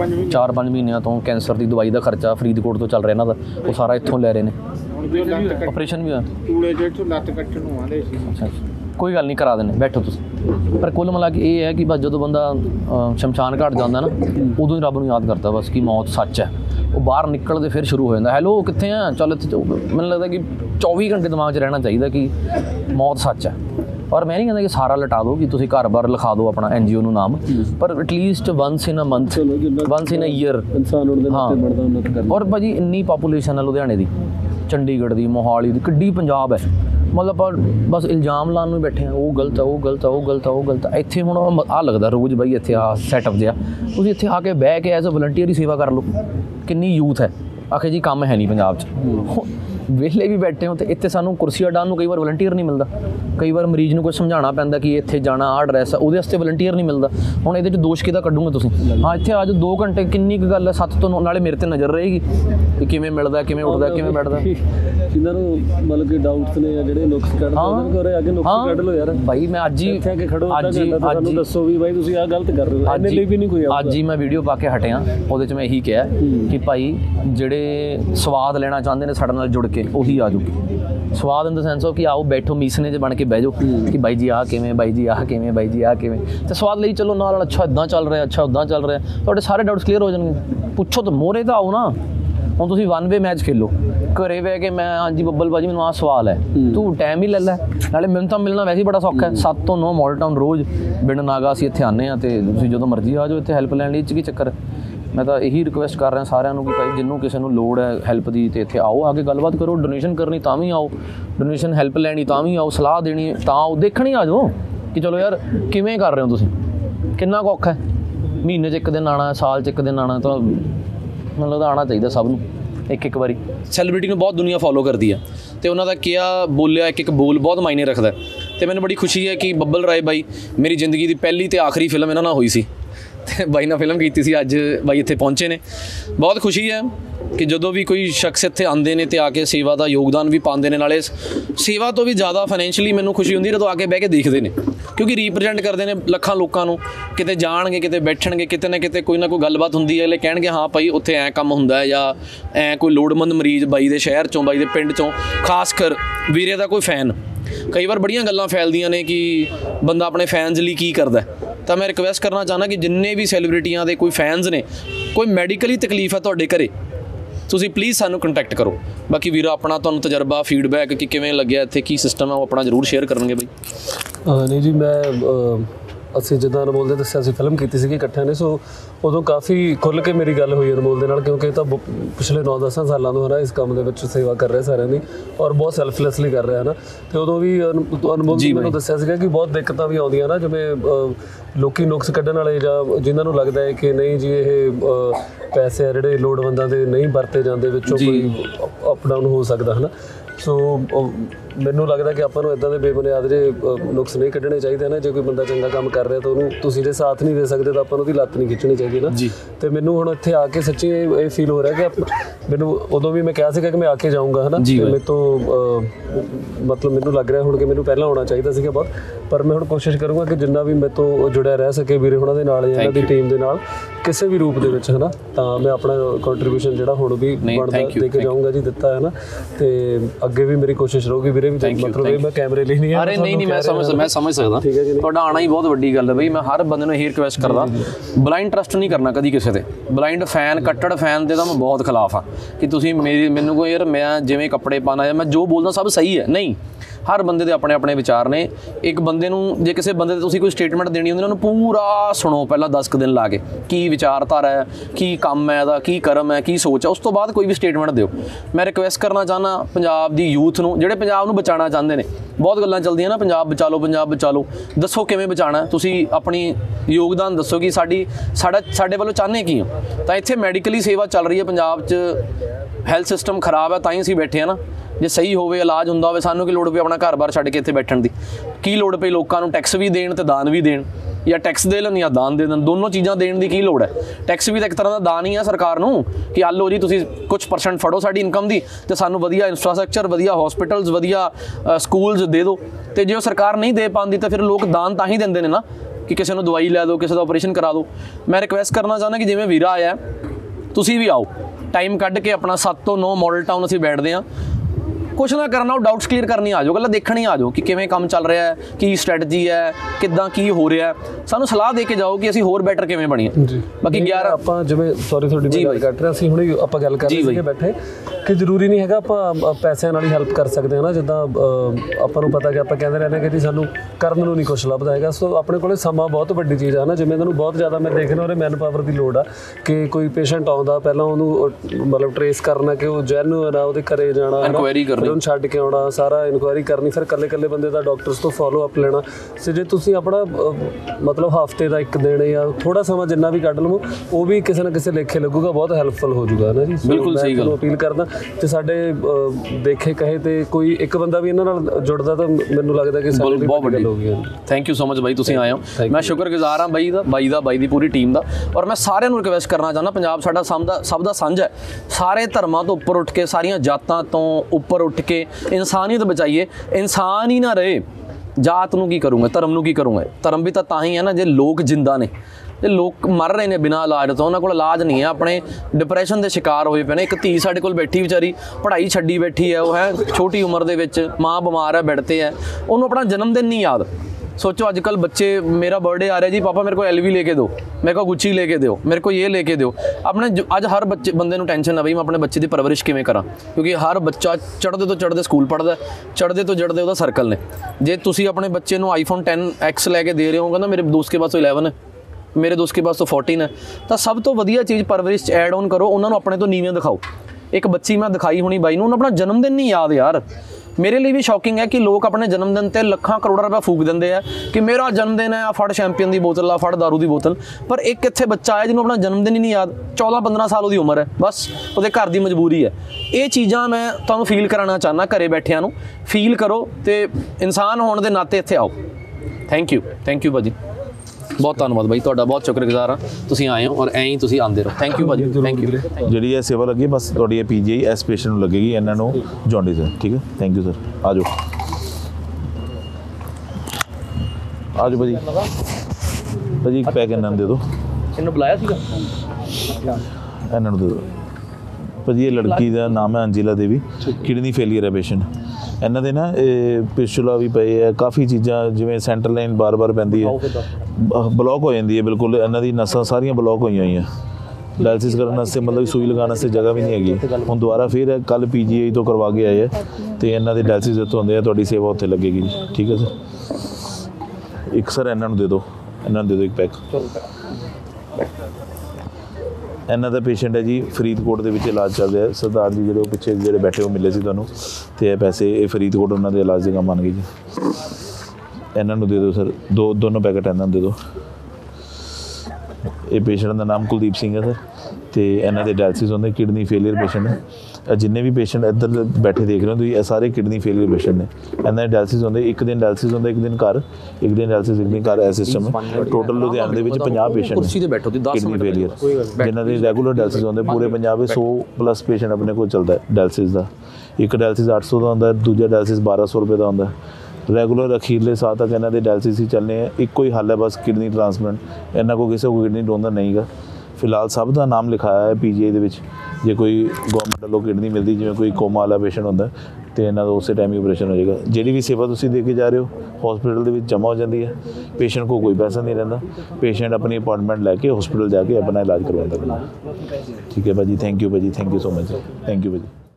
4-5 ਮਹੀਨਿਆਂ ਤੋਂ। ਕੈਂਸਰ ਦੀ ਦਵਾਈ ਦਾ ਖਰਚਾ ਫਰੀਦਕੋਟ ਤੋਂ ਚੱਲ ਰਿਹਾ ਇਹਨਾਂ ਦਾ, ਉਹ ਸਾਰਾ ਇੱਥੋਂ ਲੈ ਰਹੇ ਨੇ। ਹੁਣ ਜੋ ਲੱਤ ਆਪਰੇਸ਼ਨ ਵੀ ਹੋਇਆ ਟੂਲੇ ਜਿਹੇ ਲੱਤ ਕੱਟਣ ਨੂੰ ਆਉਂਦੇ ਸੀ। ਅੱਛਾ, ਕੋਈ ਗੱਲ ਨਹੀਂ, ਕਰਾ ਦਿੰਦੇ, ਬੈਠੋ ਤੁਸੀਂ। ਪਰ ਕੁੱਲ ਮਿਲਾ ਕੇ ਇਹ ਹੈ ਕਿ ਬਸ ਜਦੋਂ ਬੰਦਾ ਸ਼ਮਸ਼ਾਨ ਘਾਟ ਜਾਂਦਾ ਨਾ, ਉਦੋਂ ਹੀ ਰੱਬ ਨੂੰ ਯਾਦ ਕਰਦਾ ਬਸ ਕਿ ਮੌਤ ਸੱਚ ਹੈ। ਉਹ ਬਾਹਰ ਨਿਕਲਦੇ ਫਿਰ ਸ਼ੁਰੂ ਹੋ ਜਾਂਦਾ, ਹੈਲੋ ਕਿੱਥੇ ਆ, ਚੱਲ ਇੱਥੇ। ਮੈਨੂੰ ਲੱਗਦਾ ਕਿ 24 ਘੰਟੇ ਦਿਮਾਗ 'ਚ ਰਹਿਣਾ ਚਾਹੀਦਾ ਕਿ ਮੌਤ ਸੱਚ ਹੈ। ਔਰ ਮੈਂ ਨਹੀਂ ਕਹਿੰਦਾ ਕਿ ਸਾਰਾ ਲਟਾ ਦਿਓ, ਕਿ ਤੁਸੀਂ ਘਰ-ਬਾਰ ਲਿਖਾ ਦਿਓ ਆਪਣਾ NGO ਨੂੰ ਨਾਮ, ਪਰ at least once in a month, once in a year ਇਨਸਾਨ ਉਹਦੇ ਨਾਲ ਬਣਦਾ ਉਹਨਾਂ ਤੇ ਕਰਨਾ। ਔਰ ਭਾਜੀ ਇੰਨੀ ਪਾਪੂਲੇਸ਼ਨ ਹੈ ਲੁਧਿਆਣੇ ਦੀ, ਚੰਡੀਗੜ੍ਹ ਦੀ, ਮੋਹਾਲੀ ਦੀ, ਕਿੱਡੀ ਪੰਜਾਬ ਹੈ। ਮਤਲਬ ਆਪਾਂ ਬਸ ਇਲਜ਼ਾਮ ਲਾਉਣ ਨੂੰ ਬੈਠੇ ਹਾਂ, ਉਹ ਗਲਤ ਆ, ਉਹ ਗਲਤ ਆ, ਉਹ ਗਲਤ ਆ, ਉਹ ਗਲਤ ਆ। ਇੱਥੇ ਹੁਣ ਆਹ ਲੱਗਦਾ ਰੋਜ਼ ਬਾਈ ਇੱਥੇ ਆਹ ਸੈਟਅਪ ਜਿਹਾ, ਤੁਸੀਂ ਇੱਥੇ ਆ ਕੇ ਬਹਿ ਕੇ ਐਜ਼ ਅ ਵਲੰਟੀਅਰ ਹੀ ਸੇਵਾ ਕਰ ਲਓ। ਕਿੰਨੀ ਯੂਥ ਹੈ, ਆਖੇ ਜੀ ਕੰਮ ਹੈ ਨਹੀਂ ਪੰਜਾਬ 'ਚ, ਵਿਹਲੇ ਵੀ ਬੈਠੇ ਹੋ। ਅਤੇ ਇੱਥੇ ਸਾਨੂੰ ਕੁਰਸੀ ਹਟਾਉਣ ਨੂੰ ਕਈ ਵਾਰ ਵਲੰਟੀਅਰ ਨਹੀਂ ਮਿਲਦਾ। ਕਈ ਵਾਰ ਮਰੀਜ਼ ਨੂੰ ਕੁਝ ਸਮਝਾਉਣਾ ਪੈਂਦਾ ਕਿ ਇੱਥੇ ਜਾਣਾ, ਆਹ ਐਡਰੈਸ ਆ, ਉਹਦੇ ਵਾਸਤੇ ਵਲੰਟੀਅਰ ਨਹੀਂ ਮਿਲਦਾ। ਹੁਣ ਇਹਦੇ 'ਚ ਦੋਸ਼ ਕਿਹਦਾ ਕੱਢੂਗੇ ਤੁਸੀਂ? ਹਾਂ ਇੱਥੇ ਆ ਜਾਓ 2 ਘੰਟੇ, ਕਿੰਨੀ ਕੁ ਗੱਲ ਹੈ, 7 ਤੋਂ 9, ਨਾਲੇ ਮੇਰੇ 'ਤੇ ਨਜ਼ਰ ਰਹੇਗੀ ਕਿ ਕਿਵੇਂ ਮਿਲਦਾ, ਕਿਵੇਂ ਉੱਠਦਾ, ਕਿਵੇਂ ਬੈਠਦਾ। ਜਿਨ੍ਹਾਂ ਨੂੰ ਮਤਲਬ ਕਿ ਡਾਊਟਸ ਨੇ ਜਾਂ ਜਿਹੜੇ ਨੁਕਸ ਕੱਢਦੇ ਉਹਨਾਂ ਨੂੰ ਘਰੇ ਆ ਕੇ ਨੁਕਸ ਕੱਢ ਲਓ ਯਾਰ। ਬਾਈ ਮੈਂ ਅੱਜ ਹੀ ਇੱਥੇ ਆ ਕੇ ਖੜੋ, ਸਾਨੂੰ ਦੱਸੋ ਵੀ ਬਾਈ ਤੁਸੀਂ ਆਹ ਗਲਤ ਕਰ ਰਹੇ ਹੋ, ਇਹਨੇ ਲਈ ਵੀ ਨਹੀਂ ਕੋਈ ਅੱਜ ਹੀ ਮੈਂ ਵੀਡੀਓ ਪਾ ਕੇ ਹਟਿਆ, ਉਹਦੇ 'ਚ ਮੈਂ ਇਹੀ ਕਿਹਾ ਕਿ ਭਾਈ ਜਿਹੜੇ ਸਵਾਦ ਲੈਣਾ ਚਾਹੁੰਦੇ ਨੇ ਸਾਡੇ ਨਾਲ ਜੁੜ ਕੇ, ਉਹੀ ਆ ਜਾਓ। ਸਵਾਦ ਇਨ ਦ ਸੈਂਸ ਆਫ ਕਿ ਆਓ ਬੈਠੋ ਮੀਸਨੇ 'ਚ ਬਣ ਕੇ ਬਹਿ ਜਾਓ ਕਿ ਬਾਈ ਜੀ ਆਹ ਕਿਵੇਂ, ਬਾਈ ਜੀ ਆਹ ਕਿਵੇਂ, ਬਾਈ ਜੀ ਆਹ ਕਿਵੇਂ, ਅਤੇ ਸਵਾਦ ਲਈ ਚਲੋ ਨਾਲ। ਅੱਛਾ ਇੱਦਾਂ ਚੱਲ ਰਿਹਾ, ਅੱਛਾ ਉੱਦਾਂ ਚੱਲ ਰਿਹਾ, ਤੁਹਾਡੇ ਸਾਰੇ ਡਾਊਟਸ ਕਲੀਅਰ ਹੋ ਜਾਣਗੇ। ਪੁੱਛੋ ਤਾਂ ਮੋਹਰੇ ਤਾਂ ਆਓ ਨਾ। ਹੁਣ ਤੁਸੀਂ 1 ਵੇ ਮੈਚ ਖੇਲੋ, ਘਰੇ ਬਹਿ ਕੇ ਮੈਂ ਹਾਂਜੀ ਬੱਬਲ ਭਾਜੀ ਮੈਨੂੰ ਆਹ ਸਵਾਲ ਹੈ, ਤੂੰ ਟਾਈਮ ਹੀ ਲੈ ਲੈ। ਨਾਲੇ ਮੈਨੂੰ ਤਾਂ ਮਿਲਣਾ ਵੈਸੇ ਹੀ ਬੜਾ ਸੌਖਾ ਹੈ, 7 ਤੋਂ 9 ਮਾਡਲ ਟਾਊਨ ਰੋਜ਼ ਬਿਨ ਨਾਗਾ ਅਸੀਂ ਇੱਥੇ ਆਉਂਦੇ ਹਾਂ, ਅਤੇ ਤੁਸੀਂ ਜਦੋਂ ਮਰਜ਼ੀ ਆ ਜਾਓ ਇੱਥੇ ਹੈਲਪ ਲੈਣ ਲਈ। 'ਚ ਕੀ ਚੱਕਰ ਹੈ? ਮੈਂ ਤਾਂ ਇਹੀ ਰਿਕੁਐਸਟ ਕਰ ਰਿਹਾ ਸਾਰਿਆਂ ਨੂੰ ਕਿ ਭਾਈ ਜਿਹਨੂੰ ਕਿਸੇ ਨੂੰ ਲੋੜ ਹੈ ਹੈਲਪ ਦੀ, ਅਤੇ ਇੱਥੇ ਆਓ, ਆ ਕੇ ਗੱਲਬਾਤ ਕਰੋ। ਡੋਨੇਸ਼ਨ ਕਰਨੀ ਤਾਂ ਵੀ ਆਓ, ਡੋਨੇਸ਼ਨ ਹੈਲਪ ਲੈਣੀ ਤਾਂ ਵੀ ਆਓ, ਸਲਾਹ ਦੇਣੀ ਤਾਂ ਆਓ, ਦੇਖਣੀ ਆ ਜਾਓ ਕਿ ਚਲੋ ਯਾਰ ਕਿਵੇਂ ਕਰ ਰਹੇ ਹੋ ਤੁਸੀਂ, ਕਿੰਨਾ ਕੁ ਔਖਾ ਹੈ। ਮਹੀਨੇ 'ਚ 1 ਦਿਨ ਆਉਣਾ, ਸਾਲ 'ਚ 1 ਦਿਨ ਆਉਣਾ, ਤਾਂ ਮੈਨੂੰ ਲੱਗਦਾ ਆਉਣਾ ਚਾਹੀਦਾ ਸਭ ਨੂੰ ਇੱਕ ਵਾਰੀ। ਸੈਲੀਬ੍ਰਿਟੀ ਨੂੰ ਬਹੁਤ ਦੁਨੀਆ ਫੋਲੋ ਕਰਦੀ ਆ, ਅਤੇ ਉਹਨਾਂ ਦਾ ਕਿਹਾ ਬੋਲਿਆ ਇੱਕ ਬੋਲ ਬਹੁਤ ਮਾਇਨੇ ਰੱਖਦਾ। ਅਤੇ ਮੈਨੂੰ ਬੜੀ ਖੁਸ਼ੀ ਹੈ ਕਿ ਬੱਬਲ ਰਾਏ ਬਾਈ, ਮੇਰੀ ਜ਼ਿੰਦਗੀ ਦੀ ਪਹਿਲੀ ਅਤੇ ਆਖਰੀ ਫਿਲਮ ਇਹਨਾਂ ਨਾਲ ਹੋਈ ਸੀ, ਅਤੇ ਬਾਈ ਨਾਲ ਫਿਲਮ ਕੀਤੀ ਸੀ। ਅੱਜ ਬਾਈ ਇੱਥੇ ਪਹੁੰਚੇ ਨੇ, ਬਹੁਤ ਖੁਸ਼ੀ ਹੈ ਕਿ ਜਦੋਂ ਵੀ ਕੋਈ ਸ਼ਖਸ ਇੱਥੇ ਆਉਂਦੇ ਨੇ ਅਤੇ ਆ ਕੇ ਸੇਵਾ ਦਾ ਯੋਗਦਾਨ ਵੀ ਪਾਉਂਦੇ ਨੇ। ਨਾਲੇ ਸੇਵਾ ਤੋਂ ਵੀ ਜ਼ਿਆਦਾ ਫਾਈਨੈਂਸ਼ੀਅਲੀ ਮੈਨੂੰ ਖੁਸ਼ੀ ਹੁੰਦੀ ਜਦੋਂ ਆ ਕੇ ਬਹਿ ਕੇ ਦੇਖਦੇ ਨੇ, ਕਿਉਂਕਿ ਰੀਪ੍ਰਜੈਂਟ ਕਰਦੇ ਨੇ ਲੱਖਾਂ ਲੋਕਾਂ ਨੂੰ। ਕਿਤੇ ਜਾਣਗੇ, ਕਿਤੇ ਬੈਠਣਗੇ, ਕਿਤੇ ਨਾ ਕਿਤੇ ਕੋਈ ਨਾ ਕੋਈ ਗੱਲਬਾਤ ਹੁੰਦੀ ਹੈ, ਅਗਲੇ ਕਹਿਣਗੇ ਹਾਂ ਭਾਈ ਉੱਥੇ ਐਂ ਕੰਮ ਹੁੰਦਾ ਹੈ, ਜਾਂ ਐਂ ਕੋਈ ਲੋੜਵੰਦ ਮਰੀਜ਼ ਬਾਈ ਦੇ ਸ਼ਹਿਰ 'ਚੋਂ, ਬਾਈ ਦੇ ਪਿੰਡ 'ਚੋਂ, ਖਾਸ ਕਰ ਵੀਰੇ ਦਾ ਕੋਈ ਫੈਨ। ਕਈ ਵਾਰ ਬੜੀਆਂ ਗੱਲਾਂ ਫੈਲਦੀਆਂ ਨੇ ਕਿ ਬੰਦਾ ਆਪਣੇ ਫੈਨਸ ਲਈ ਕੀ ਕਰਦਾ। ਤਾਂ ਮੈਂ ਰਿਕੁਐਸਟ ਕਰਨਾ ਚਾਹੁੰਦਾ ਕਿ ਜਿੰਨੇ ਵੀ ਸੈਲੀਬ੍ਰਿਟੀਆਂ ਦੇ ਕੋਈ ਫੈਨਸ ਨੇ, ਕੋਈ ਮੈਡੀਕਲੀ ਤਕਲੀਫ ਹੈ ਤੁਹਾਡੇ ਘਰੇ, ਤੁਸੀਂ ਪਲੀਜ਼ ਸਾਨੂੰ ਕੰਟੈਕਟ ਕਰੋ। ਬਾਕੀ ਵੀਰਾ ਆਪਣਾ ਤੁਹਾਨੂੰ ਤਜਰਬਾ, ਫੀਡਬੈਕ ਕਿ ਕਿਵੇਂ ਲੱਗਿਆ ਇੱਥੇ, ਕੀ ਸਿਸਟਮ ਹੈ, ਉਹ ਆਪਣਾ ਜ਼ਰੂਰ ਸ਼ੇਅਰ ਕਰਨਗੇ ਬਈ। ਨਹੀਂ ਜੀ, ਅਸੀਂ ਜਿੱਦਾਂ ਅਨਮੋਲ ਦੇ ਦੱਸਿਆ, ਅਸੀਂ ਫਿਲਮ ਕੀਤੀ ਸੀਗੀ ਇਕੱਠਿਆਂ ਨੇ, ਸੋ ਉਦੋਂ ਕਾਫੀ ਖੁੱਲ੍ਹ ਕੇ ਮੇਰੀ ਗੱਲ ਹੋਈ ਅਨਮੋਲ ਦੇ ਨਾਲ, ਕਿਉਂਕਿ ਇਹ ਤਾਂ ਪਿਛਲੇ 9-10 ਸਾਲਾਂ ਤੋਂ ਹੈ ਨਾ ਇਸ ਕੰਮ ਦੇ ਵਿੱਚ ਸੇਵਾ ਕਰ ਰਿਹਾ ਸਾਰਿਆਂ ਦੀ, ਔਰ ਬਹੁਤ ਸੈਲਫਲੈਸਲੀ ਕਰ ਰਿਹਾ ਹੈ ਨਾ। ਅਤੇ ਉਦੋਂ ਵੀ ਅਨਮੋਲ ਜੀ ਮੈਨੂੰ ਦੱਸਿਆ ਸੀਗਾ ਕਿ ਬਹੁਤ ਦਿੱਕਤਾਂ ਵੀ ਆਉਂਦੀਆਂ ਨਾ, ਜਿਵੇਂ ਲੋਕੀ ਨੁਕਸ ਕੱਢਣ ਵਾਲੇ, ਜਾਂ ਜਿਨ੍ਹਾਂ ਨੂੰ ਲੱਗਦਾ ਹੈ ਕਿ ਨਹੀਂ ਜੀ ਇਹ ਪੈਸੇ ਆ ਜਿਹੜੇ ਲੋੜਵੰਦਾਂ ਦੇ ਨਹੀਂ ਵਰਤੇ ਜਾਂਦੇ, ਵਿੱਚੋਂ ਕੋਈ ਅਪ ਡਾਊਨ ਹੋ ਸਕਦਾ ਹੈ ਨਾ। ਸੋ ਮੈਨੂੰ ਲੱਗਦਾ ਕਿ ਆਪਾਂ ਨੂੰ ਇੱਦਾਂ ਦੇ ਬੇਬੁਨਿਆਦ ਜਿਹੇ ਨੁਕਸ ਨਹੀਂ ਕੱਢਣੇ ਚਾਹੀਦੇ ਨਾ। ਜੇ ਕੋਈ ਬੰਦਾ ਚੰਗਾ ਕੰਮ ਕਰ ਰਿਹਾ ਤਾਂ ਉਹਨੂੰ ਤੁਸੀਂ ਜੇ ਸਾਥ ਨਹੀਂ ਦੇ ਸਕਦੇ ਤਾਂ ਆਪਾਂ ਨੂੰ ਉਹਦੀ ਲੱਤ ਨਹੀਂ ਖਿੱਚਣੀ ਚਾਹੀਦੀ ਨਾ। ਅਤੇ ਮੈਨੂੰ ਹੁਣ ਇੱਥੇ ਆ ਕੇ ਸੱਚੀ ਇਹ ਫੀਲ ਹੋ ਰਿਹਾ ਕਿ ਮੈਨੂੰ ਉਦੋਂ ਵੀ ਮੈਂ ਕਿਹਾ ਸੀਗਾ ਕਿ ਮੈਂ ਆ ਕੇ ਜਾਊਂਗਾ ਹੈ ਨਾ, ਅਤੇ ਮੇਰੇ ਤੋਂ ਮਤਲਬ ਮੈਨੂੰ ਲੱਗ ਰਿਹਾ ਹੁਣ ਕਿ ਮੈਨੂੰ ਪਹਿਲਾਂ ਆਉਣਾ ਚਾਹੀਦਾ ਸੀਗਾ ਬਹੁਤ, ਪਰ ਮੈਂ ਹੁਣ ਕੋਸ਼ਿਸ਼ ਕਰੂੰਗਾ ਕਿ ਜਿੰਨਾ ਵੀ ਮੇਰੇ ਤੋਂ ਜੁੜਿਆ ਰਹਿ ਸਕੇ ਵੀਰੇ ਉਹਨਾਂ ਦੇ ਨਾਲ ਜਾਂ ਇਹਨਾਂ ਦੀ ਟੀਮ ਦੇ ਨਾਲ ਕਿਸੇ ਵੀ ਰੂਪ ਦੇ ਵਿੱਚ ਹੈ ਨਾ, ਤਾਂ ਮੈਂ ਆਪਣਾ ਕੰਟਰੀਬਿਊਸ਼ਨ ਜਿਹੜਾ ਹੁਣ ਵੀ ਬਣਦਾ ਦੇ ਕੇ ਜਾਊਂਗਾ ਜੀ, ਦਿੱਤਾ ਹੈ ਨਾ। ਅਤੇ ਅੱਗੇ ਵੀ ਮੇਰੀ ਕੋਸ਼ਿਸ਼ ਰਹੂਗੀ ਵੀਰੇ ਵੀ, ਮਤਲਬ ਇਹ ਮੈਂ ਕੈਮਰੇ ਲਈ ਨਹੀਂ। ਅਰੇ ਨਹੀਂ, ਮੈਂ ਸਮਝ ਸਕਦਾ, ਤੁਹਾਡਾ ਆਉਣਾ ਹੀ ਬਹੁਤ ਵੱਡੀ ਗੱਲ ਹੈ ਬਈ। ਮੈਂ ਹਰ ਬੰਦੇ ਨੂੰ ਇਹ ਰਿਕੁਐਸਟ ਕਰਦਾ, ਬਲਾਈਂਡ ਟਰਸਟ ਨਹੀਂ ਕਰਨਾ ਕਦੀ ਕਿਸੇ ਤੇ। ਬਲਾਈਂਡ ਫੈਨ, ਕੱਟੜ ਫੈਨ ਦੇ ਤਾਂ ਮੈਂ ਬਹੁਤ ਖਿਲਾਫ ਆ ਕਿ ਤੁਸੀਂ ਮੈਨੂੰ ਕੋਈ ਯਾਰ ਮੈਂ ਜਿਵੇਂ ਕੱਪੜੇ ਪਾਉਣਾ ਜਾਂ ਮੈਂ ਜੋ ਬੋਲਦਾ ਸਭ ਸਹੀ ਹੈ, ਨਹੀਂ। ਹਰ ਬੰਦੇ ਦੇ ਆਪਣੇ ਆਪਣੇ ਵਿਚਾਰ ਨੇ। ਇੱਕ ਬੰਦੇ ਨੂੰ ਜੇ ਕਿਸੇ ਬੰਦੇ ਤੇ ਤੁਸੀਂ ਕੋਈ ਸਟੇਟਮੈਂਟ ਦੇਣੀ ਹੁੰਦੀ, ਉਹਨੂੰ ਪੂਰਾ ਸੁਣੋ ਪਹਿਲਾਂ 10 ਕੁ ਦਿਨ ਲਾ ਕੇ, ਕੀ ਵਿਚਾਰਧਾਰਾ ਹੈ, ਕੀ ਕੰਮ ਹੈ ਇਹਦਾ, ਕੀ ਕਰਮ ਹੈ, ਕੀ ਸੋਚ ਹੈ, ਉਸ ਤੋਂ ਬਾਅਦ ਕੋਈ ਵੀ ਸਟੇਟਮੈਂਟ ਦਿਓ। ਮੈਂ ਰਿਕੁਐਸਟ ਕਰਨਾ ਚਾਹੁੰਦਾ ਪੰਜਾਬ ਦੀ ਯੂਥ ਨੂੰ, ਜਿਹੜੇ ਪੰਜਾਬ ਨੂੰ ਬਚਾਉਣਾ ਚਾਹੁੰਦੇ ਨੇ। ਬਹੁਤ ਗੱਲਾਂ ਚੱਲਦੀਆਂ ਨਾ, ਪੰਜਾਬ ਬਚਾ ਲਓ, ਪੰਜਾਬ ਬਚਾ ਲਓ। ਦੱਸੋ ਕਿਵੇਂ ਬਚਾਉਣਾ, ਤੁਸੀਂ ਆਪਣੀ ਯੋਗਦਾਨ ਦੱਸੋ ਕਿ ਸਾਡੇ ਵੱਲੋਂ ਚਾਹੁੰਦੇ ਕੀ ਹੋ। ਤਾਂ ਇੱਥੇ ਮੈਡੀਕਲੀ ਸੇਵਾ ਚੱਲ ਰਹੀ ਹੈ ਪੰਜਾਬ 'ਚ, ਹੈਲਥ ਸਿਸਟਮ ਖਰਾਬ ਹੈ ਤਾਂ ਹੀ ਅਸੀਂ ਬੈਠੇ ਹਾਂ ਨਾ। ਜੇ ਸਹੀ ਹੋਵੇ ਇਲਾਜ ਹੁੰਦਾ ਹੋਵੇ ਸਾਨੂੰ ਕੀ ਲੋੜ ਪਈ ਆਪਣਾ ਘਰ-ਬਾਰ ਛੱਡ ਕੇ ਇੱਥੇ ਬੈਠਣ ਦੀ, ਕੀ ਲੋੜ ਪਈ ਲੋਕਾਂ ਨੂੰ ਟੈਕਸ ਵੀ ਦੇਣ ਤੇ ਦਾਨ ਵੀ ਦੇਣ, ਜਾਂ ਟੈਕਸ ਦੇ ਲੈਣ ਜਾਂ ਦਾਨ ਦੇ ਦੇਣ, ਦੋਨੋਂ ਚੀਜ਼ਾਂ ਦੇਣ ਦੀ ਕੀ ਲੋੜ ਹੈ। ਟੈਕਸ ਵੀ ਤਾਂ ਇੱਕ ਤਰ੍ਹਾਂ ਦਾ ਦਾਨ ਹੀ ਆ ਸਰਕਾਰ ਨੂੰ ਕਿ ਆ ਲਓ ਜੀ ਤੁਸੀਂ ਕੁਝ % ਫੜੋ ਸਾਡੀ ਇਨਕਮ ਦੀ ਤੇ ਸਾਨੂੰ ਵਧੀਆ ਇਨਫਰਾਸਟ੍ਰਕਚਰ, ਵਧੀਆ ਹਸਪੀਟਲਸ, ਵਧੀਆ ਸਕੂਲਸ ਦੇ ਦਿਓ। ਤੇ ਜੇ ਉਹ ਸਰਕਾਰ ਨਹੀਂ ਦੇ ਪਾਉਂਦੀ ਤਾਂ ਫਿਰ ਲੋਕ ਦਾਨ ਤਾਂ ਹੀ ਦਿੰਦੇ ਨੇ ਨਾ ਕਿ ਕਿਸੇ ਨੂੰ ਦਵਾਈ ਲੈ ਦਿਓ, ਕਿਸੇ ਦਾ ਆਪਰੇਸ਼ਨ ਕਰਾ ਦਿਓ। ਮੈਂ ਰਿਕੁਐਸਟ ਕਰਨਾ ਚਾਹੁੰਦਾ ਕਿ ਜਿਵੇਂ ਵੀਰਾ ਆਇਆ ਤੁਸੀਂ ਵੀ ਆਓ, ਟਾਈਮ ਕੱਢ ਕੇ ਆਪਣਾ 7 ਤੋਂ 9 ਮਾਡਲ ਟਾਊਨ ਅਸੀਂ ਬੈਠਦੇ ਹਾਂ, ਕੁਛ ਨਾ ਕਰਨਾ ਉਹ ਡਾਊਟਸ ਕਲੀਅਰ ਕਰਨੀ ਆ ਜਾਓ, ਗੱਲਾਂ ਦੇਖਣੀ ਆ ਜਾਓ ਕਿ ਕਿਵੇਂ ਕੰਮ ਚੱਲ ਰਿਹਾ ਹੈ, ਕੀ ਸਟ੍ਰੈਟਜੀ ਹੈ, ਕਿੱਦਾਂ ਕੀ ਹੋ ਰਿਹਾ, ਸਾਨੂੰ ਸਲਾਹ ਦੇ ਕੇ ਜਾਓ ਕਿ ਅਸੀਂ ਹੋਰ ਬੈਟਰ ਕਿਵੇਂ ਬਣੀਏ। ਬਾਕੀ 11 ਆਪਾਂ ਜਿਵੇਂ ਸੌਰੀ ਤੁਹਾਡੀ ਗੱਲ ਕਰ ਰਹੇ ਅਸੀਂ ਹੁਣੇ ਆਪਾਂ ਗੱਲ ਕਰ ਰਹੇ ਸੀਗੇ ਬੈਠੇ ਕਿ ਜ਼ਰੂਰੀ ਨਹੀਂ ਹੈਗਾ ਆਪਾਂ ਪੈਸਿਆਂ ਨਾਲ ਹੀ ਹੈਲਪ ਕਰ ਸਕਦੇ ਹਾਂ ਨਾ, ਜਿੱਦਾਂ ਆਪਾਂ ਨੂੰ ਪਤਾ ਕਿ ਆਪਾਂ ਕਹਿੰਦੇ ਰਹਿੰਦੇ ਕਿ ਜੀ ਸਾਨੂੰ ਕਰਨ ਨੂੰ ਨਹੀਂ ਕੁਛ ਲੱਭਦਾ ਹੈਗਾ। ਸੋ ਆਪਣੇ ਕੋਲੇ ਸਮਾਂ ਬਹੁਤ ਵੱਡੀ ਚੀਜ਼ ਆ ਨਾ, ਜਿਵੇਂ ਇਹਨਾਂ ਨੂੰ ਬਹੁਤ ਜ਼ਿਆਦਾ ਮੈਂ ਦੇਖ ਰਿਹਾ ਉਹਦੇ ਮੈਨ ਪਾਵਰ ਦੀ ਲੋੜ ਆ ਕਿ ਕੋਈ ਪੇਸ਼ੈਂਟ ਆਉਂਦਾ ਪਹਿਲਾਂ ਉਹਨੂੰ ਮਤਲਬ ਟਰੇਸ ਕਰਨਾ ਕਿ ਉਹ ਜੈਨੂਅਨ ਆ, ਉਹਦੇ ਘਰੇ ਜਾਣਾ, ਇਨਕੁਆਇਰੀ ਕਰਨੀ, ਉਹਨੂੰ ਛੱਡ ਕੇ ਆਉਣਾ, ਸਾਰਾ ਇਨਕੁਆਇਰੀ ਕਰਨੀ, ਫਿਰ ਇਕੱਲੇ ਬੰਦੇ ਦਾ ਡਾਕਟਰਸ ਤੋਂ ਫੋਲੋ ਅਪ ਲੈਣਾ। ਸੋ ਜੇ ਤੁਸੀਂ ਆਪਣਾ ਮਤਲਬ ਹਫਤੇ ਦਾ 1 ਦਿਨ ਜਾਂ ਥੋੜਾ ਸਮਾਂ ਜਿੰਨਾ ਵੀ ਕੱਢ ਲਵੋ ਉਹ ਵੀ ਕਿਸੇ ਨਾ ਕਿਸੇ ਲੇਖੇ ਲੱਗੂਗਾ, ਬਹੁਤ ਹੈਲਪਫੁਲ ਹੋ ਜਾਊਗਾ ਨਾ ਜੀ। ਬਿਲਕੁਲ ਸਹੀ ਗੱਲ, ਅਪੀਲ ਕਰਦਾ ਤੇ ਸਾਡੇ ਦੇਖੇ ਕਹੇ ਤੇ ਕੋਈ ਇੱਕ ਬੰਦਾ ਵੀ ਇਹਨਾਂ ਨਾਲ ਜੁੜਦਾ ਤਾਂ ਮੈਨੂੰ ਲੱਗਦਾ ਕਿ ਸਾਡੀ ਬਹੁਤ ਵੱਡੀ ਗੱਲ ਹੋ ਗਈ। ਥੈਂਕ ਯੂ ਸੋ ਮਚ ਬਾਈ, ਤੁਸੀਂ ਆਏ ਹੋ, ਮੈਂ ਸ਼ੁਕਰਗੁਜ਼ਾਰ ਹਾਂ ਬਾਈ ਦੀ ਪੂਰੀ ਟੀਮ ਦਾ। ਔਰ ਮੈਂ ਸਾਰਿਆਂ ਨੂੰ ਰਿਕਵੈਸਟ ਕਰਨਾ ਚਾਹੁੰਦਾ, ਪੰਜਾਬ ਸਾਡਾ ਸਭ ਦਾ ਸਾਂਝਾ ਹੈ, ਸਾਰੇ ਧਰਮਾਂ ਤੋਂ ਉੱਪਰ ਉੱਠ ਕੇ, ਸਾਰੀਆਂ ਜਾਤਾਂ ਤੋਂ ਉੱਪਰ ਉੱਠ ਕੇ ਇਨਸਾਨੀਅਤ ਬਚਾਈਏ। ਇਨਸਾਨ ਹੀ ਨਾ ਰਹੇ, ਜਾਤ ਨੂੰ ਕੀ ਕਰੂੰਗਾ, ਧਰਮ ਨੂੰ ਕੀ ਕਰੂੰਗਾ। ਧਰਮ ਵੀ ਤਾਂ ਹੀ ਹੈ ਨਾ ਜੇ ਲੋਕ ਜਿੰਦਾ ਨੇ, ਜੇ ਲੋਕ ਮਰ ਰਹੇ ਨੇ ਬਿਨਾਂ ਇਲਾਜ ਤੋਂ, ਉਹਨਾਂ ਕੋਲ ਇਲਾਜ ਨਹੀਂ ਹੈ, ਆਪਣੇ ਡਿਪਰੈਸ਼ਨ ਦੇ ਸ਼ਿਕਾਰ ਹੋਏ ਪਏ ਨੇ। ਇੱਕ ਧੀ ਸਾਡੇ ਕੋਲ ਬੈਠੀ ਵਿਚਾਰੀ ਪੜ੍ਹਾਈ ਛੱਡੀ ਬੈਠੀ ਹੈ, ਉਹ ਹੈ ਛੋਟੀ ਉਮਰ ਦੇ ਵਿੱਚ, ਮਾਂ ਬਿਮਾਰ ਹੈ, ਬੈੱਡ 'ਤੇ ਹੈ, ਉਹਨੂੰ ਆਪਣਾ ਜਨਮ ਦਿਨ ਨਹੀਂ ਯਾਦ। ਸੋਚੋ ਅੱਜ ਕੱਲ੍ਹ ਬੱਚੇ, ਮੇਰਾ ਬਰਥਡੇ ਆ ਰਿਹਾ ਜੀ, ਪਾਪਾ ਮੇਰੇ को LV ਲੈ ਕੇ ਦਿਓ, ਮੇਰੇ को ਗੁੱਚੀ ਲੈ ਕੇ ਦਿਓ, ਮੇਰੇ को ਇਹ ਲੈ ਕੇ ਦਿਓ। ਆਪਣੇ ਅੱਜ ਹਰ ਬੰਦੇ ਨੂੰ ਟੈਨਸ਼ਨ ਆ ਬਈ ਮੈਂ ਆਪਣੇ ਬੱਚੇ ਦੀ ਪਰਵਰਿਸ਼ ਕਿਵੇਂ ਕਰਾਂ, ਕਿਉਂਕਿ ਹਰ ਬੱਚਾ ਚੜ੍ਹਦੇ ਤੋਂ ਚੜ੍ਹਦੇ ਸਕੂਲ ਪੜ੍ਹਦਾ, ਚੜ੍ਹਦੇ ਤੋਂ ਚੜ੍ਹਦੇ ਉਹਦਾ ਸਰਕਲ ਨੇ। ਜੇ ਤੁਸੀਂ ਆਪਣੇ ਬੱਚੇ ਨੂੰ iPhone 10X ਲੈ ਕੇ ਦੇ ਰਹੇ ਹੋ, ਕਹਿੰਦਾ ਮੇਰੇ ਦੋਸਤ ਕੇ ਪਾਸ तो 11 है, ਮੇਰੇ ਦੋਸਤ ਕੇ ਪਾਸ तो 14 है, ਤਾਂ ਸਭ ਤੋਂ ਵਧੀਆ ਚੀਜ਼ ਪਰਵਰਿਸ਼ 'ਚ ਐਡ ਔਨ ਕਰੋ, ਉਹਨਾਂ ਨੂੰ ਆਪਣੇ ਤੋਂ ਨੀਵੇਂ ਦਿਖਾਓ। ਇੱਕ ਬੱਚੀ ਮੈਂ ਦਿਖਾਈ ਹੋਣੀ ਬਾਈ ਨੂੰ, ਉਹਨੂੰ ਆਪਣਾ ਜਨਮ ਦਿਨ ਨਹੀਂ ਯਾਦ ਯਾਰ। ਮੇਰੇ ਲਈ ਵੀ ਸ਼ੌਕਿੰਗ ਹੈ ਕਿ ਲੋਕ ਆਪਣੇ ਜਨਮ ਦਿਨ 'ਤੇ ਲੱਖਾਂ ਕਰੋੜਾਂ ਰੁਪਏ ਫੂਕ ਦਿੰਦੇ ਆ ਕਿ ਮੇਰਾ ਜਨਮ ਦਿਨ ਹੈ, ਆ ਫੜ ਚੈਂਪੀਅਨ ਦੀ ਬੋਤਲ, ਆ ਫੜ ਦਾਰੂ ਦੀ ਬੋਤਲ। ਪਰ ਇੱਕ ਇੱਥੇ ਬੱਚਾ ਆਇਆ ਜਿਹਨੂੰ ਆਪਣਾ ਜਨਮ ਦਿਨ ਹੀ ਨਹੀਂ ਯਾਦ, 14-15 ਸਾਲ ਉਹਦੀ ਉਮਰ ਹੈ, ਬਸ ਉਹਦੇ ਘਰ ਦੀ ਮਜਬੂਰੀ ਹੈ। ਇਹ ਚੀਜ਼ਾਂ ਮੈਂ ਤੁਹਾਨੂੰ ਫੀਲ ਕਰਾਉਣਾ ਚਾਹੁੰਦਾ, ਘਰੇ ਬੈਠਿਆਂ ਨੂੰ ਫੀਲ ਕਰੋ ਤੇ ਇਨਸਾਨ ਹੋਣ ਦੇ ਨਾਤੇ ਇੱਥੇ ਆਓ। ਥੈਂਕ ਯੂ ਭਾਜੀ, ਬਹੁਤ ਧੰਨਵਾਦ ਬਾਈ ਤੁਹਾਡਾ, ਬਹੁਤ ਸ਼ੁਕਰਗੁਜ਼ਾਰ ਹਾਂ ਤੁਸੀਂ ਆਏ ਹੋ ਔਰ ਐਂ ਹੀ ਤੁਸੀਂ ਆਉਂਦੇ ਰਹੋ। ਥੈਂਕ ਯੂ ਭਾਜੀ, ਥੈਂਕ ਯੂ। ਜਿਹੜੀ ਇਹ ਸੇਵਾ ਲੱਗੀ ਬਸ ਤੁਹਾਡੀ ਇਹ PGI ਇਸ ਪੇਸ਼ੈਂਟ ਨੂੰ ਲੱਗੇਗੀ, ਇਹਨਾਂ ਨੂੰ ਜੌਂਡਿਸ ਹੈ, ਠੀਕ ਹੈ। ਥੈਂਕ ਯੂ ਸਰ, ਆ ਜਾਓ ਭਾਜੀ ਇੱਕ ਪੈਕ ਇਹਨਾਂ ਨੂੰ ਦੇ ਦਿਓ। ਇਹਨੂੰ ਬੁਲਾਇਆ ਸੀਗਾ, ਇਹਨਾਂ ਨੂੰ ਦੇ ਦਿਓ ਭਾਜੀ। ਇਹ ਲੜਕੀ ਦਾ ਨਾਮ ਹੈ ਅੰਜੀਲਾ ਦੇਵੀ, ਕਿਡਨੀ ਫੇਲੀਅਰ ਹੈ ਪੇਸ਼ੈਂਟ। ਇਹਨਾਂ ਦੇ ਨਾ ਇਹ ਪਿਸਟੂਲਾ ਵੀ ਪਏ ਹੈ, ਕਾਫੀ ਚੀਜ਼ਾਂ, ਜਿਵੇਂ ਸੈਂਟਰ ਲਾਈਨ ਬਾਰ-ਬਾਰ ਪੈਂਦੀ ਹੈ, ਬਲੌਕ ਹੋ ਜਾਂਦੀ ਹੈ ਬਿਲਕੁਲ, ਇਹਨਾਂ ਦੀ ਨਸਾਂ ਸਾਰੀਆਂ ਬਲੌਕ ਹੋਈਆਂ ਹੋਈਆਂ। ਡਾਇਲਿਸਿਸ ਕਰਨ ਵਾਸਤੇ ਮਤਲਬ ਸੂਈ ਲਗਾਉਣ ਵਾਸਤੇ ਜਗ੍ਹਾ ਵੀ ਨਹੀਂ ਹੈਗੀ। ਹੁਣ ਦੁਬਾਰਾ ਫਿਰ ਕੱਲ PGI ਤੋਂ ਕਰਵਾ ਕੇ ਆਏ ਹੈ ਤੇ ਇਹਨਾਂ ਦੇ ਡਾਇਲਿਸਿਸ ਉੱਥੇ ਹੁੰਦੇ ਆ, ਤੁਹਾਡੀ ਸੇਵਾ ਉੱਥੇ ਲੱਗੇਗੀ ਜੀ, ਠੀਕ ਹੈ ਸਰ। ਇੱਕ ਸਰ ਇਹਨਾਂ ਨੂੰ ਦੇ ਦਿਓ, ਇੱਕ ਪੈਕ। ਇਹਨਾਂ ਦਾ ਪੇਸ਼ੈਂਟ ਹੈ ਜੀ, ਫਰੀਦਕੋਟ ਦੇ ਵਿੱਚ ਇਲਾਜ ਚੱਲ ਰਿਹਾ। ਸਰਦਾਰ ਜੀ ਜਿਹੜੇ ਉਹ ਪਿੱਛੇ ਜਿਹੜੇ ਬੈਠੇ ਉਹ ਮਿਲੇ ਸੀ ਤੁਹਾਨੂੰ, ਤੇ ਇਹ ਪੈਸੇ ਇਹ ਫਰੀਦਕੋਟ ਉਹਨਾਂ ਦੇ ਇਲਾਜ ਦੇ ਕੰਮ ਆਉਣਗੇ ਜੀ। ਇਹਨਾਂ ਨੂੰ ਦੇ ਦਿਓ ਸਰ, ਦੋਨੋਂ ਪੈਕਟ ਇਹਨਾਂ ਨੂੰ ਦੇ ਦਿਓ। ਇਹ ਪੇਸ਼ੈਂਟ ਦਾ ਨਾਮ ਕੁਲਦੀਪ ਸਿੰਘ ਹੈ ਸਰ, ਤੇ ਇਹਨਾਂ ਦੇ ਡਾਇਲਿਸਿਸ ਹੁੰਦੇ, ਕਿਡਨੀ ਫੇਲੀਅਰ ਪੇਸ਼ੈਂਟ ਹੈ। ਜਿੰਨੇ ਵੀ ਪੇਸ਼ੈਂਟ ਇੱਧਰ ਬੈਠੇ ਦੇਖ ਰਹੇ ਹੋ ਤੁਸੀਂ, ਇਹ ਸਾਰੇ ਕਿਡਨੀ ਫੇਲੀਅਰ ਪੇਸ਼ੈਂਟ ਨੇ। ਇਹਨਾਂ ਦੇ ਡਾਇਲਿਸਿਸ ਹੁੰਦੇ, ਇੱਕ ਦਿਨ ਡਾਇਲਿਸਿਸ ਹੁੰਦਾ, ਇੱਕ ਦਿਨ ਘਰ, ਇੱਕ ਦਿਨ ਡਾਇਲਿਸਿਸ, ਇੱਕ ਦਿਨ ਘਰ, ਇਹ ਸਿਸਟਮ ਹੈ। ਟੋਟਲ ਲੁਧਿਆਣੇ ਦੇ ਵਿੱਚ 50 ਪੇਸ਼ੈਂਟ ਕਿਡਨੀ ਫੇਲੀਅਰ ਜਿਨ੍ਹਾਂ ਦੇ ਰੈਗੂਲਰ ਡਾਇਲਿਸਿਸ ਹੁੰਦੇ। ਪੂਰੇ ਪੰਜਾਬ ਵਿੱਚ 100+ ਪੇਸ਼ੈਂਟ ਆਪਣੇ ਕੋਲ ਚੱਲਦਾ ਹੈ ਡਾਇਲਿਸਿਸ ਦਾ। ਇੱਕ ਡਾਇਲਿਸਿਸ 800 ਦਾ ਹੁੰਦਾ, ਦੂਜਾ ਡਾਇਲਿਸਿਸ 1200 ਰੁਪਏ ਦਾ ਹੁੰਦਾ। ਰੈਗੂਲਰ ਅਖੀਰਲੇ ਸਾਹ ਤੱਕ ਇਹਨਾਂ ਦੇ ਡਾਇਲਿਸਿਸ ਹੀ ਚੱਲਣੇ ਹੈ। ਇੱਕੋ ਹੀ ਹੱਲ ਹੈ ਬਸ, ਕਿਡਨੀ ਟ੍ਰਾਂਸਪਲਾਂਟ। ਇਹਨਾਂ ਕੋਲ ਕਿਸੇ ਕੋਲ ਕਿਡਨੀ ਡੋਨਰ ਨਹੀਂ ਗਾ ਫਿਲਹਾਲ। ਸਭ ਦਾ ਨਾਮ ਲਿਖਾਇਆ ਹੈ PGI ਦੇ ਵਿੱਚ। ਜੇ ਕੋਈ ਗੌਰਮੈਂਟ ਵੱਲੋਂ ਕਿਡਨੀ ਮਿਲਦੀ, ਜਿਵੇਂ ਕੋਈ ਕੋਮਾ ਵਾਲਾ ਪੇਸ਼ੈਂਟ ਹੁੰਦਾ, ਤੇ ਇਹਨਾਂ ਦਾ ਉਸੇ ਟਾਈਮ ਹੀ ਆਪਰੇਸ਼ਨ ਹੋ ਜਾਏਗਾ। ਜਿਹੜੀ ਵੀ ਸੇਵਾ ਤੁਸੀਂ ਦੇ ਕੇ ਜਾ ਰਹੇ ਹੋ ਹਸਪੀਟਲ ਦੇ ਵਿੱਚ ਜਮ੍ਹਾਂ ਹੋ ਜਾਂਦੀ ਹੈ। ਪੇਸ਼ੈਂਟ ਕੋਲ ਕੋਈ ਪੈਸਾ ਨਹੀਂ ਰਹਿੰਦਾ, ਪੇਸ਼ੈਂਟ ਆਪਣੀ ਅਪਾਇੰਟਮੈਂਟ ਲੈ ਕੇ ਹਸਪੀਟਲ ਜਾ ਕੇ ਆਪਣਾ ਇਲਾਜ ਕਰਵਾਉਂਦਾ। ਠੀਕ ਹੈ ਭਾਜੀ, ਥੈਂਕ ਯੂ ਭਾਜੀ, thank you so much, thank you ਭਾਜੀ।